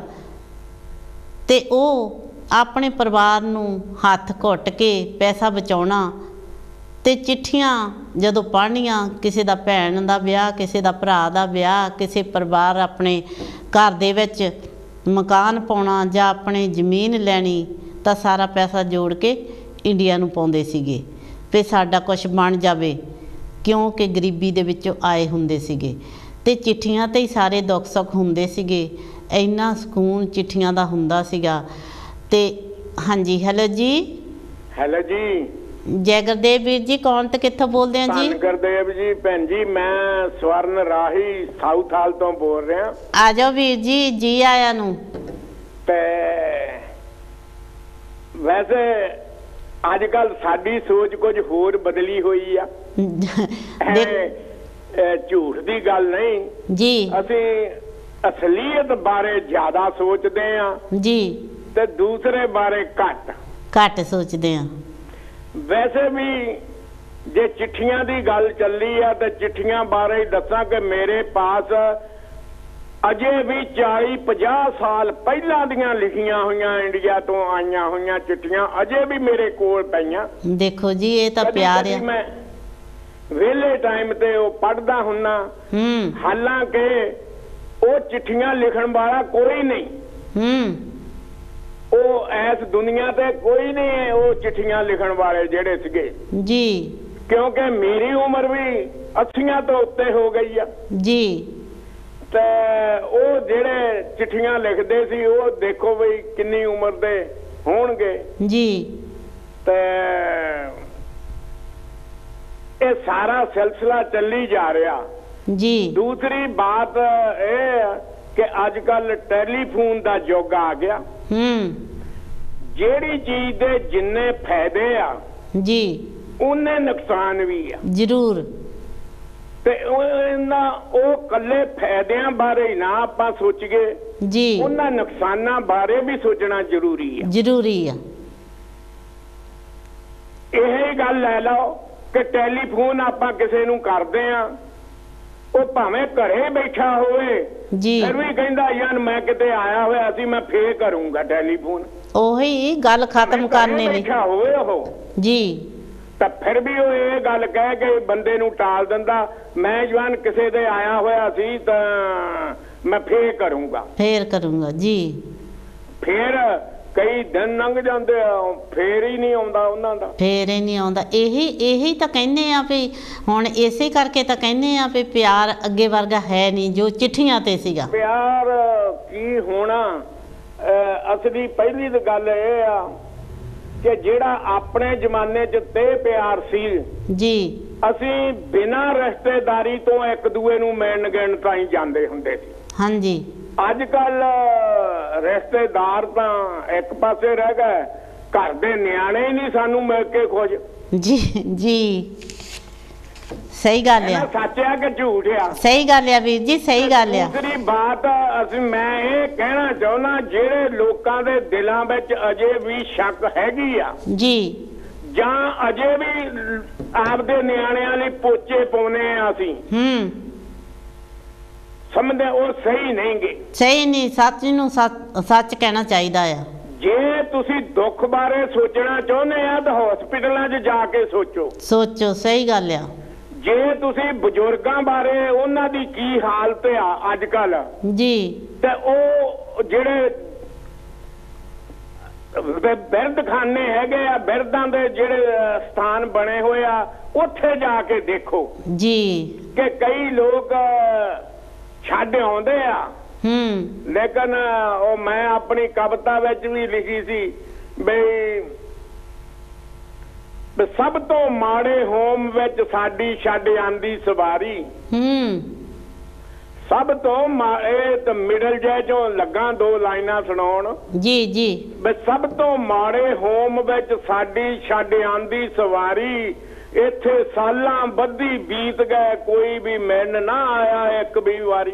ਤੇ ਉਹ ਆਪਣੇ ਪਰਿਵਾਰ ਨੂੰ ਹੱਥ ਘੁੱਟ ਕੇ ਪੈਸਾ ਬਚਾਉਣਾ ਤੇ ਚਿੱਠੀਆਂ ਜਦੋਂ ਪੜ੍ਹਨੀਆਂ ਕਿਸੇ ਦਾ ਭੈਣ ਦਾ ਵਿਆਹ ਕਿਸੇ ਦਾ ਭਰਾ ਦਾ ਵਿਆਹ ਕਿਸੇ ਪਰਿਵਾਰ ਆਪਣੇ ਘਰ ਦੇ ਵਿੱਚ ਮਕਾਨ ਪਾਉਣਾ ਜਾਂ ਆਪਣੀ ਜ਼ਮੀਨ ਲੈਣੀ ਤਾਂ ਸਾਰਾ ਪੈਸਾ ਜੋੜ ਕੇ ਇੰਡੀਆ ਨੂੰ ਪਾਉਂਦੇ ਸੀਗੇ ਵੀ ਸਾਡਾ ਕੁਝ ਬਣ ਜਾਵੇ ਕਿਉਂਕਿ ਗਰੀਬੀ ਦੇ ਵਿੱਚੋਂ ਆਏ ਹੁੰਦੇ ਸੀਗੇ ਤੇ ਚਿੱਠੀਆਂ 'ਤੇ ਹੀ ਸਾਰੇ ਦੁੱਖ ਸੁੱਖ ਹੁੰਦੇ ਸੀਗੇ ਇੰਨਾ ਸਕੂਨ ਚਿੱਠੀਆਂ ਦਾ ਹੁੰਦਾ ਸੀਗਾ ਤੇ ਹਾਂਜੀ ਹੈਲੋ ਜੀ ਜੈ ਗੁਰਦੇਵ ਵੀਰ ਜੀ ਕੌਣ ਤੇ ਕਿੱਥੋਂ ਬੋਲਦੇ ਆ ਜੀ ਗੁਰਦੇਵ ਜੀ ਭੈਣ ਜੀ ਮੈਂ ਸਵਰਨ ਰਾਹੀ ਸਾਊਥ ਹਾਲ ਤੋਂ ਬੋਲ ਰਿਹਾ ਆ ਜਾਓ ਵੀਰ ਜੀ ਆਇਆਂ ਨੂੰ ਤੇ ਵੈਸੇ ਅੱਜ ਕੱਲ ਸਾਡੀ ਸੋਚ ਕੁਝ ਹੋਰ ਬਦਲੀ ਹੋਈ ਆ ਝੂਠ ਦੀ ਗੱਲ ਨਹੀਂ ਜੀ ਅਸੀਂ ਅਸਲੀਅਤ ਬਾਰੇ ਜ਼ਿਆਦਾ ਸੋਚਦੇ ਆ ਜੀ ਤੇ ਦੂਸਰੇ ਬਾਰੇ ਘੱਟ ਸੋਚਦੇ ਆ ਵੈਸੇ ਵੀ ਜੇ ਚਿੱਠੀਆਂ ਦੀ ਗੱਲ ਚੱਲੀ ਆ ਤੇ ਚਿੱਠੀਆਂ ਬਾਰੇ ਦੱਸਾਂ ਕਿ ਮੇਰੇ ਪਾਸ ਅਜੇ ਵੀ 40-50 ਸਾਲ ਪਹਿਲਾਂ ਦੀਆਂ ਲਿਖੀਆਂ ਹੋਈਆਂ ਇੰਡੀਆ ਤੋਂ ਆਈਆਂ ਹੋਈਆਂ ਚਿੱਠੀਆਂ ਅਜੇ ਵੀ ਮੇਰੇ ਕੋਲ ਪਈਆਂ ਦੇਖੋ ਜੀ ਇਹ ਤਾਂ ਪਿਆਰ ਆ ਵੇਲੇ ਟਾਈਮ ਤੇ ਉਹ ਪੜ੍ਹਦਾ ਹੁੰਨਾ। ਹਾਲਾਂਕਿ ਉਹ ਚਿੱਠੀਆਂ ਲਿਖਣ ਵਾਲਾ ਕੋਈ ਨਹੀਂ, ਉਹ ਐਸ ਦੁਨੀਆ ਤੇ ਕੋਈ ਨਹੀਂ ਹੈ ਉਹ ਚਿੱਠੀਆਂ ਲਿਖਣ ਵਾਲੇ ਜਿਹੜੇ ਸੀਗੇ ਜੀ, ਕਿਉਂਕਿ ਮੇਰੀ ਉਮਰ ਵੀ 80 ਤੋਂ ਉੱਤੇ ਹੋ ਗਈ ਆ ਜੀ। ਤੇ ਉਹ ਜਿਹੜੇ ਚਿੱਠੀਆਂ ਲਿਖਦੇ ਸੀ ਉਹ ਦੇਖੋ ਬਈ ਕਿੰਨੀ ਉਮਰ ਦੇ ਹੋਣਗੇ ਜੀ। ਤੇ ਇਹ ਸਾਰਾ ਸਿਲਸਿਲਾ ਚੱਲੀ ਜਾ ਰਿਹਾ ਜੀ। ਦੂਸਰੀ ਬਾਤ ਇਹ ਕਿ ਅੱਜ ਕੱਲ ਟੈਲੀਫੋਨ ਦਾ ਯੁੱਗ ਆ ਗਿਆ। ਜਿਹੜੀ ਚੀਜ਼ ਦੇ ਜਿੰਨੇ ਫਾਇਦੇ ਆ ਜੀ ਉਹਨੇ ਨੁਕਸਾਨ ਵੀ ਆ ਜ਼ਰੂਰ। ਤੇ ਉਹ ਕੱਲੇ ਫਾਇਦਿਆਂ ਬਾਰੇ ਨਾ ਆਪਾਂ ਸੋਚੀਏ ਜੀ, ਉਹਨਾਂ ਨੁਕਸਾਨਾਂ ਬਾਰੇ ਵੀ ਸੋਚਣਾ ਜ਼ਰੂਰੀ ਆ। ਜ਼ਰੂਰੀ ਆ। ਇਹ ਗੱਲ ਲੈ ਲਓ ਕਿ ਟੈਲੀਫੋਨ ਆਪਾਂ ਕਿਸੇ ਨੂੰ ਕਰਦੇ ਆ, ਉਹ ਭਾਵੇਂ ਘਰੇ ਬੈਠਾ ਹੋਵੇ ਜੀ, ਫਿਰ ਵੀ ਕਹਿੰਦਾ ਯਾਰ ਮੈਂ ਕਿਤੇ ਆਇਆ ਹੋਇਆ ਸੀ ਮੈਂ ਫੇਰ ਕਰੂੰਗਾ ਟੈਲੀਫੋਨ। ਉਹੀ ਗੱਲ ਖਤਮ ਕਰਨੇ ਲਈ ਬੈਠਾ ਹੋਵੇ ਉਹ ਜੀ, ਤਾਂ ਫਿਰ ਵੀ ਉਹ ਇਹ ਗੱਲ ਕਹਿ ਕੇ ਬੰਦੇ ਨੂੰ ਟਾਲ ਦਿੰਦਾ, ਮੈਂ ਜਵਾਨ ਕਿਸੇ ਦੇ ਆਇਆ ਹੋਇਆ ਸੀ ਤਾਂ ਮੈਂ ਫੇਰ ਕਰੂੰਗਾ ਜੀ। ਫੇਰ ਕਈ ਦਿਨ ਲੰਘ ਜਾਂਦੇ ਆ ਫੇਰ ਹੀ ਨਹੀਂ ਆਉਂਦਾ ਉਹਨਾਂ ਦਾ, ਫੇਰ ਹੀ ਨਹੀਂ ਆਉਂਦਾ। ਇਹੀ ਤਾਂ ਕਹਿੰਦੇ ਆ ਵੀ ਹੁਣ ਇਸੇ ਕਰਕੇ ਤਾਂ ਕਹਿੰਦੇ ਆ ਵੀ ਪਿਆਰ ਅੱਗੇ ਵਰਗਾ ਹੈ ਨਹੀਂ ਜੋ ਚਿੱਠੀਆਂ ਤੇ ਸੀਗਾ। ਪਿਆਰ ਕੀ ਹੋਣਾ, ਅਸਲੀ ਪਹਿਲੀ ਤਾਂ ਗੱਲ ਇਹ ਆ ਕਿ ਜਿਹੜਾ ਆਪਣੇ ਜ਼ਮਾਨੇ 'ਚ ਤੇ ਪਿਆਰ ਸੀ ਜੀ, ਅਸੀਂ ਬਿਨਾਂ ਰਿਸ਼ਤੇਦਾਰੀ ਤੋਂ ਇੱਕ ਦੂਏ ਨੂੰ ਮਿਲਣ ਗਿਲਣ ਤਾਈਂ ਜਾਂਦੇ ਹੁੰਦੇ ਸੀ। ਹਾਂਜੀ। ਅੱਜ ਕੱਲ ਰਿਸ਼ਤੇਦਾਰ ਤਾਂ ਇੱਕ ਪਾਸੇ ਰਹਿ ਗਏ, ਘਰ ਦੇ ਨਿਆਣੇ ਹੀ ਨਹੀਂ ਸਾਨੂੰ ਮਿਲ ਕੇ ਖੁਸ਼। ਜੀ ਜੀ, ਸਹੀ ਗੱਲ ਆ। ਸੱਚ ਆ ਕਿ ਝੂਠ ਆ? ਸਹੀ ਗੱਲ ਆ ਵੀਰ ਜੀ, ਸਹੀ ਗੱਲ ਆ। ਦੂਸਰੀ ਬਾਤ ਮੈਂ ਇਹ ਕਹਿਣਾ ਚਾਹੁੰਦਾ, ਜਿਹੜੇ ਲੋਕਾਂ ਦੇ ਦਿਲਾਂ ਵਿੱਚ ਅਜੇ ਵੀ ਸ਼ੱਕ ਹੈਗੀ ਆ ਜੀ, ਜਾਂ ਅਜੇ ਵੀ ਆਪਦੇ ਨਿਆਣਿਆਂ ਲਈ ਪੋਚੇ ਪਾਉਨੇ ਆ ਅਸੀਂ, ਸਮਝਦੇ ਉਹ ਸਹੀ ਨਹੀਂਗੇ। ਸਹੀ ਨਹੀਂ, ਸੱਚ ਨੂੰ ਸੱਚ ਕਹਿਣਾ ਚਾਹੀਦਾ ਆ। ਜੇ ਤੁਸੀਂ ਦੁੱਖ ਬਾਰੇ ਸੋਚਣਾ ਚਾਹੁੰਦੇ ਆ ਤਾਂ ਹਸਪੀਟਲਾਂ 'ਚ ਜਾ ਕੇ ਸੋਚੋ। ਸਹੀ ਗੱਲ ਆ। ਜੇ ਤੁਸੀਂ ਬਜ਼ੁਰਗਾਂ ਬਾਰੇ ਉਹਨਾਂ ਦੀ ਕੀ ਹਾਲਤ ਆ ਅੱਜ ਕੱਲ ਜੀ, ਤੇ ਉਹ ਜਿਹੜੇ ਬਿਰਧਖਾਨੇ ਹੈਗੇ ਆ, ਬਿਰਧਾਂ ਦੇ ਜਿਹੜੇ ਸਥਾਨ ਬਣੇ ਹੋਏ ਆ, ਉੱਥੇ ਜਾ ਕੇ ਦੇਖੋ ਜੀ ਕਿ ਕਈ ਲੋਕ ਛੱਡ ਆਉਂਦੇ ਆ। ਲੇਕਿਨ ਉਹ ਮੈਂ ਆਪਣੀ ਕਵਿਤਾ ਵਿੱਚ ਵੀ ਲਿਖੀ ਸੀ ਬਈ ਸਭ ਤੋਂ ਮਾੜੇ ਹੋਮ ਵਿੱਚ ਸਾਡੀ ਛੱਡ ਆਂਦੀ ਸਵਾਰੀ। ਸਭ ਤੋਂ ਇਹ ਤਾਂ ਮਿਡਲ ਜੇ ਚੋਂ ਲੱਗਾ ਦੋ ਲਾਈਨਾਂ ਸੁਣਾਉਣ। ਜੀ ਜੀ। ਬਈ ਸਭ ਤੋਂ ਮਾੜੇ ਹੋਮ ਵਿੱਚ ਸਾਡੀ ਛੱਡ ਆਂਦੀ ਸਵਾਰੀ, ਇੱਥੇ ਸਾਲਾਂ ਬੱਧੀ ਬੀਤ ਗਏ ਕੋਈ ਵੀ ਮਿਲਣ ਨਾ ਆਇਆ ਇੱਕ ਵੀ ਵਾਰੀ।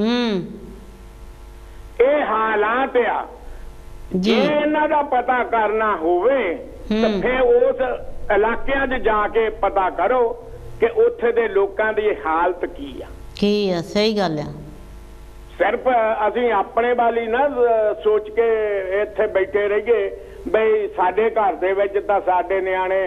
ਇਹ ਹਾਲਾਤ ਆ। ਜੇ ਇਹਨਾਂ ਦਾ ਪਤਾ ਕਰਨਾ ਹੋਵੇ ਤਾਂ ਫਿਰ ਉਸ ਇਲਾਕਿਆਂ 'ਚ ਜਾ ਕੇ ਪਤਾ ਕਰੋ ਕਿ ਉੱਥੇ ਦੇ ਲੋਕਾਂ ਦੀ ਹਾਲਤ ਕੀ ਆ। ਸਹੀ ਗੱਲ ਆ। ਸਿਰਫ ਅਸੀਂ ਆਪਣੇ ਵਾਲੀ ਨਾ ਸੋਚ ਕੇ ਇੱਥੇ ਬੈਠੇ ਰਹੀਏ ਬਈ ਸਾਡੇ ਘਰ ਦੇ ਵਿੱਚ ਤਾਂ ਸਾਡੇ ਨਿਆਣੇ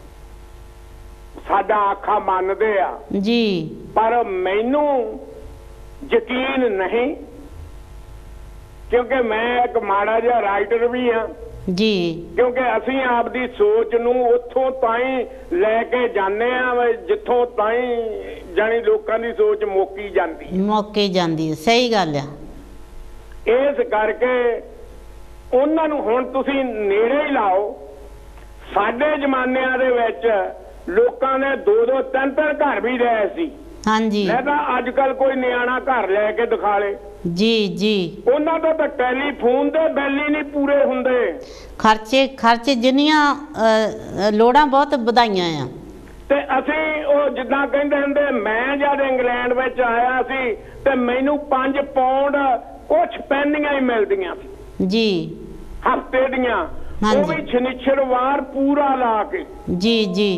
ਸਾਡਾ ਆਖਾ ਮੰਨਦੇ ਆ ਜੀ, ਪਰ ਮੈਨੂੰ ਯਕੀਨ ਨਹੀਂ, ਕਿਉਂਕਿ ਮੈਂ ਇੱਕ ਮਾੜਾ ਜਿਹਾ ਰਾਈਟਰ ਵੀ ਹਾਂ ਜੀ। ਕਿਉਂਕਿ ਅਸੀਂ ਆਪਦੀ ਸੋਚ ਨੂੰ ਉੱਥੋਂ ਤਾਈਂ ਲੈ ਕੇ ਜਾਂਦੇ ਆ ਜਿੱਥੋਂ ਤਾਈਂ ਜਾਣੀ ਲੋਕਾਂ ਦੀ ਸੋਚ ਮੁੱਕੀ ਜਾਂਦੀ ਹੈ। ਸਹੀ ਗੱਲ ਆ। ਇਸ ਕਰਕੇ ਉਹਨਾਂ ਨੂੰ ਹੁਣ ਤੁਸੀਂ ਨੇੜੇ ਹੀ ਲਾਓ। ਸਾਡੇ ਜ਼ਮਾਨਿਆਂ ਦੇ ਵਿੱਚ ਲੋਕਾਂ ਨੇ 2-2 3-3 ਘਰ ਵੀ ਰਹੇ ਸੀ। ਹਾਂਜੀ। ਮੈਂ ਤਾਂ ਅੱਜ ਕੱਲ ਕੋਈ ਨਿਆਣਾ ਘਰ ਲੈ ਕੇ ਦਿਖਾ ਲੇ। ਜੀ ਜੀ। ਉਹਨਾਂ ਦਾ ਤਾਂ ਟੈਲੀਫੋਨ ਦੇ ਬਿੱਲ ਹੀ ਨਹੀਂ ਪੂਰੇ ਹੁੰਦੇ। ਖਰਚੇ ਜਿੰਨੀਆਂ ਲੋੜਾਂ ਬਹੁਤ ਵਧਾਈਆਂ ਆ। ਤੇ ਅਸੀਂ ਉਹ ਜਿੱਦਾਂ ਕਹਿੰਦੇ ਹੁੰਦੇ, ਮੈਂ ਜਦ ਇੰਗਲੈਂਡ ਵਿੱਚ ਆਇਆ ਸੀ ਤੇ ਮੈਨੂੰ 5 ਪਾਉਂਡ ਕੁਛ ਪੈਨੀਆਂ ਹੀ ਮਿਲਦੀਆਂ ਸੀ ਜੀ, ਹਫ਼ਤੇ ਦੀਆਂ, ਉਹ ਵੀ ਸ਼ਨੀਚਰਵਾਰ ਪੂਰਾ ਲਾ ਕੇ। ਜੀ ਜੀ,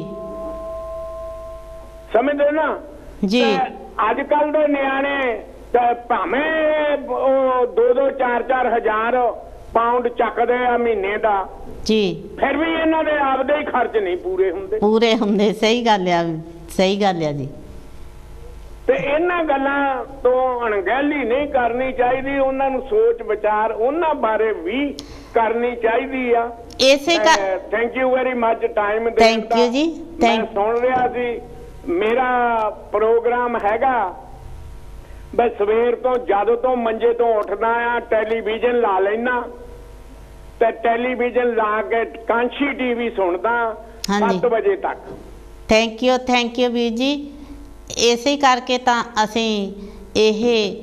ਸਮਝਦੇ ਨਾ ਜੀ। ਅੱਜ ਕੱਲ ਦੇ ਨਿਆਣੇ ਭਾਵੇਂ ਉਹ 2-2 4-4 ਹਜ਼ਾਰ ਪਾਉਂਡ ਚੱਕਦੇ ਆ ਮਹੀਨੇ ਦਾ ਜੀ, ਫਿਰ ਵੀ ਇਹਨਾਂ ਦੇ ਆਪਦੇ ਹੀ ਖਰਚ ਨਹੀਂ ਪੂਰੇ ਹੁੰਦੇ। ਸਹੀ ਗੱਲ ਆ ਜੀ। ਤੇ ਇਹਨਾਂ ਗੱਲਾਂ ਤੋਂ ਅਣਗਹਿਲੀ ਨਹੀਂ ਕਰਨੀ ਚਾਹੀਦੀ, ਉਹਨਾਂ ਨੂੰ ਸੋਚ ਵਿਚਾਰ ਉਹਨਾਂ ਬਾਰੇ ਵੀ ਕਰਨੀ ਚਾਹੀਦੀ ਆ। Thank you very much time ਦੇਣ ਦਾ। ਥੈਂਕ ਯੂ ਜੀ। ਮੈਂ ਸੁਣ ਰਿਹਾ ਸੀ, ਮੇਰਾ ਪ੍ਰੋਗਰਾਮ ਹੈਗਾ ਬਸ ਸਵੇਰ ਤੋਂ ਜਦੋਂ ਤੋਂ ਮੰਜੇ ਤੋਂ ਉੱਠਦਾ ਆ ਟੈਲੀਵਿਜ਼ਨ ਲਾ ਲੈਣਾ ਤੇ ਟੈਲੀਵਿਜ਼ਨ ਲਾ ਕੇ ਕਾਂਸ਼ੀ ਟੀਵੀ ਸੁਣਦਾ 7 ਵਜੇ ਤੱਕ। ਥੈਂਕ ਯੂ ਵੀਰ ਜੀ। ਇਸੇ ਕਰਕੇ ਤਾਂ ਅਸੀਂ ਇਹ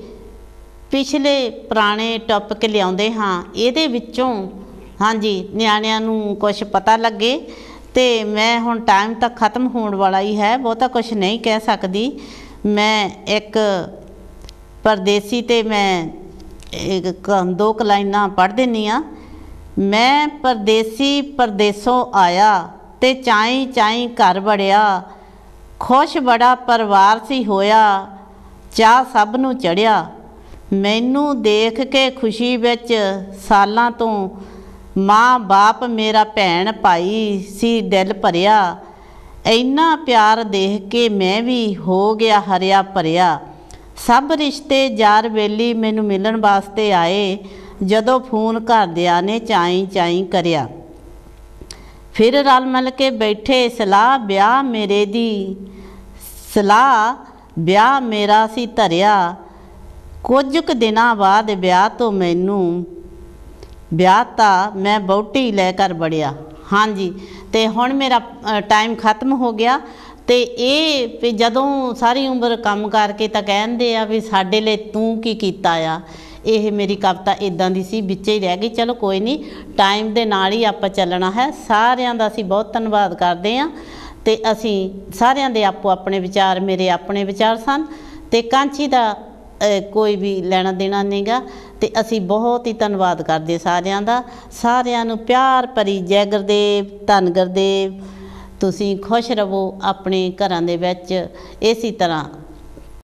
ਪਿਛਲੇ ਪੁਰਾਣੇ ਟੌਪਿਕ ਲਿਆਉਂਦੇ ਹਾਂ, ਇਹਦੇ ਵਿੱਚੋਂ ਹਾਂਜੀ ਨਿਆਣਿਆਂ ਨੂੰ ਕੁਝ ਪਤਾ ਲੱਗੇ। ਤੇ ਮੈਂ ਹੁਣ ਟਾਈਮ ਤਾਂ ਖਤਮ ਹੋਣ ਵਾਲਾ ਹੀ ਹੈ, ਬਹੁਤਾ ਕੁਝ ਨਹੀਂ ਕਹਿ ਸਕਦੀ। ਮੈਂ ਇੱਕ ਪਰਦੇਸੀ ਤੇ ਮੈਂ 2 ਲਾਈਨਾਂ ਪੜ੍ਹ ਦਿੰਦੀ ਹਾਂ। ਮੈਂ ਪਰਦੇਸੀ ਪਰਦੇਸੋਂ ਆਇਆ ਤੇ ਚਾਈ ਚਾਈ ਘਰ ਵੜਿਆ, ਖੁਸ਼ ਬੜਾ ਪਰਿਵਾਰ ਸੀ ਹੋਇਆ, ਚਾਹ ਸਭ ਨੂੰ ਚੜਿਆ। ਮੈਨੂੰ ਦੇਖ ਕੇ ਖੁਸ਼ੀ ਵਿੱਚ ਸਾਲਾਂ ਤੋਂ ਮਾਂ ਬਾਪ ਮੇਰਾ ਭੈਣ ਭਾਈ ਸੀ ਦਿਲ ਭਰਿਆ। ਇੰਨਾ ਪਿਆਰ ਦੇਖ ਕੇ ਮੈਂ ਵੀ ਹੋ ਗਿਆ ਹਰਿਆ ਭਰਿਆ। ਸਭ ਰਿਸ਼ਤੇ ਯਾਰ ਵੇਲੀ ਮੈਨੂੰ ਮਿਲਣ ਵਾਸਤੇ ਆਏ, ਜਦੋਂ ਫੋਨ ਘਰਦਿਆਂ ਨੇ ਚਾਈ ਚਾਈ ਕਰਿਆ। ਫਿਰ ਰਲ ਮਿਲ ਕੇ ਬੈਠੇ ਸਲਾਹ ਵਿਆਹ ਮੇਰੇ ਦੀ, ਸਲਾਹ ਵਿਆਹ ਮੇਰਾ ਸੀ ਧਰਿਆ। ਕੁਝ ਕੁ ਦਿਨਾਂ ਬਾਅਦ ਵਿਆਹ ਤੋਂ ਮੈਨੂੰ ਵਿਆਹ ਤਾਂ ਮੈਂ ਵਹੁਟੀ ਲੈ ਕਰ ਵੜਿਆ। ਹਾਂਜੀ, ਤੇ ਹੁਣ ਮੇਰਾ ਟਾਈਮ ਖਤਮ ਹੋ ਗਿਆ। ਤੇ ਇਹ ਵੀ ਜਦੋਂ ਸਾਰੀ ਉਮਰ ਕੰਮ ਕਰਕੇ ਤਾਂ ਕਹਿੰਦੇ ਆ ਵੀ ਸਾਡੇ ਲਈ ਤੂੰ ਕੀ ਕੀਤਾ ਆ। ਇਹ ਮੇਰੀ ਕਵਿਤਾ ਇਦਾਂ ਦੀ ਸੀ, ਵਿੱਚੇ ਹੀ ਰਹਿ ਗਈ। ਚਲੋ ਕੋਈ ਨਹੀਂ, ਟਾਈਮ ਦੇ ਨਾਲ ਹੀ ਆਪਾਂ ਚੱਲਣਾ ਹੈ। ਸਾਰਿਆਂ ਦਾ ਅਸੀਂ ਬਹੁਤ ਧੰਨਵਾਦ ਕਰਦੇ ਹਾਂ। ਤੇ ਅਸੀਂ ਸਾਰਿਆਂ ਦੇ ਆਪੋ ਆਪਣੇ ਵਿਚਾਰ, ਮੇਰੇ ਆਪਣੇ ਵਿਚਾਰ ਸਨ ਤੇ ਕਾਂਚੀ ਦਾ ਕੋਈ ਵੀ ਲੈਣਾ ਦੇਣਾ ਨਹੀਂਗਾ। ਤੇ ਅਸੀਂ ਬਹੁਤ ਹੀ ਧੰਨਵਾਦ ਕਰਦੇ ਸਾਰਿਆਂ ਦਾ। ਸਾਰਿਆਂ ਨੂੰ ਪਿਆਰ ਭਰੀ ਜੈ ਗੁਰਦੇਵ, ਧੰਨ ਗੁਰਦੇਵ। ਤੁਸੀਂ ਖੁਸ਼ ਰਹੋ ਆਪਣੇ ਘਰਾਂ ਦੇ ਵਿੱਚ ਇਸੇ ਤਰ੍ਹਾਂ।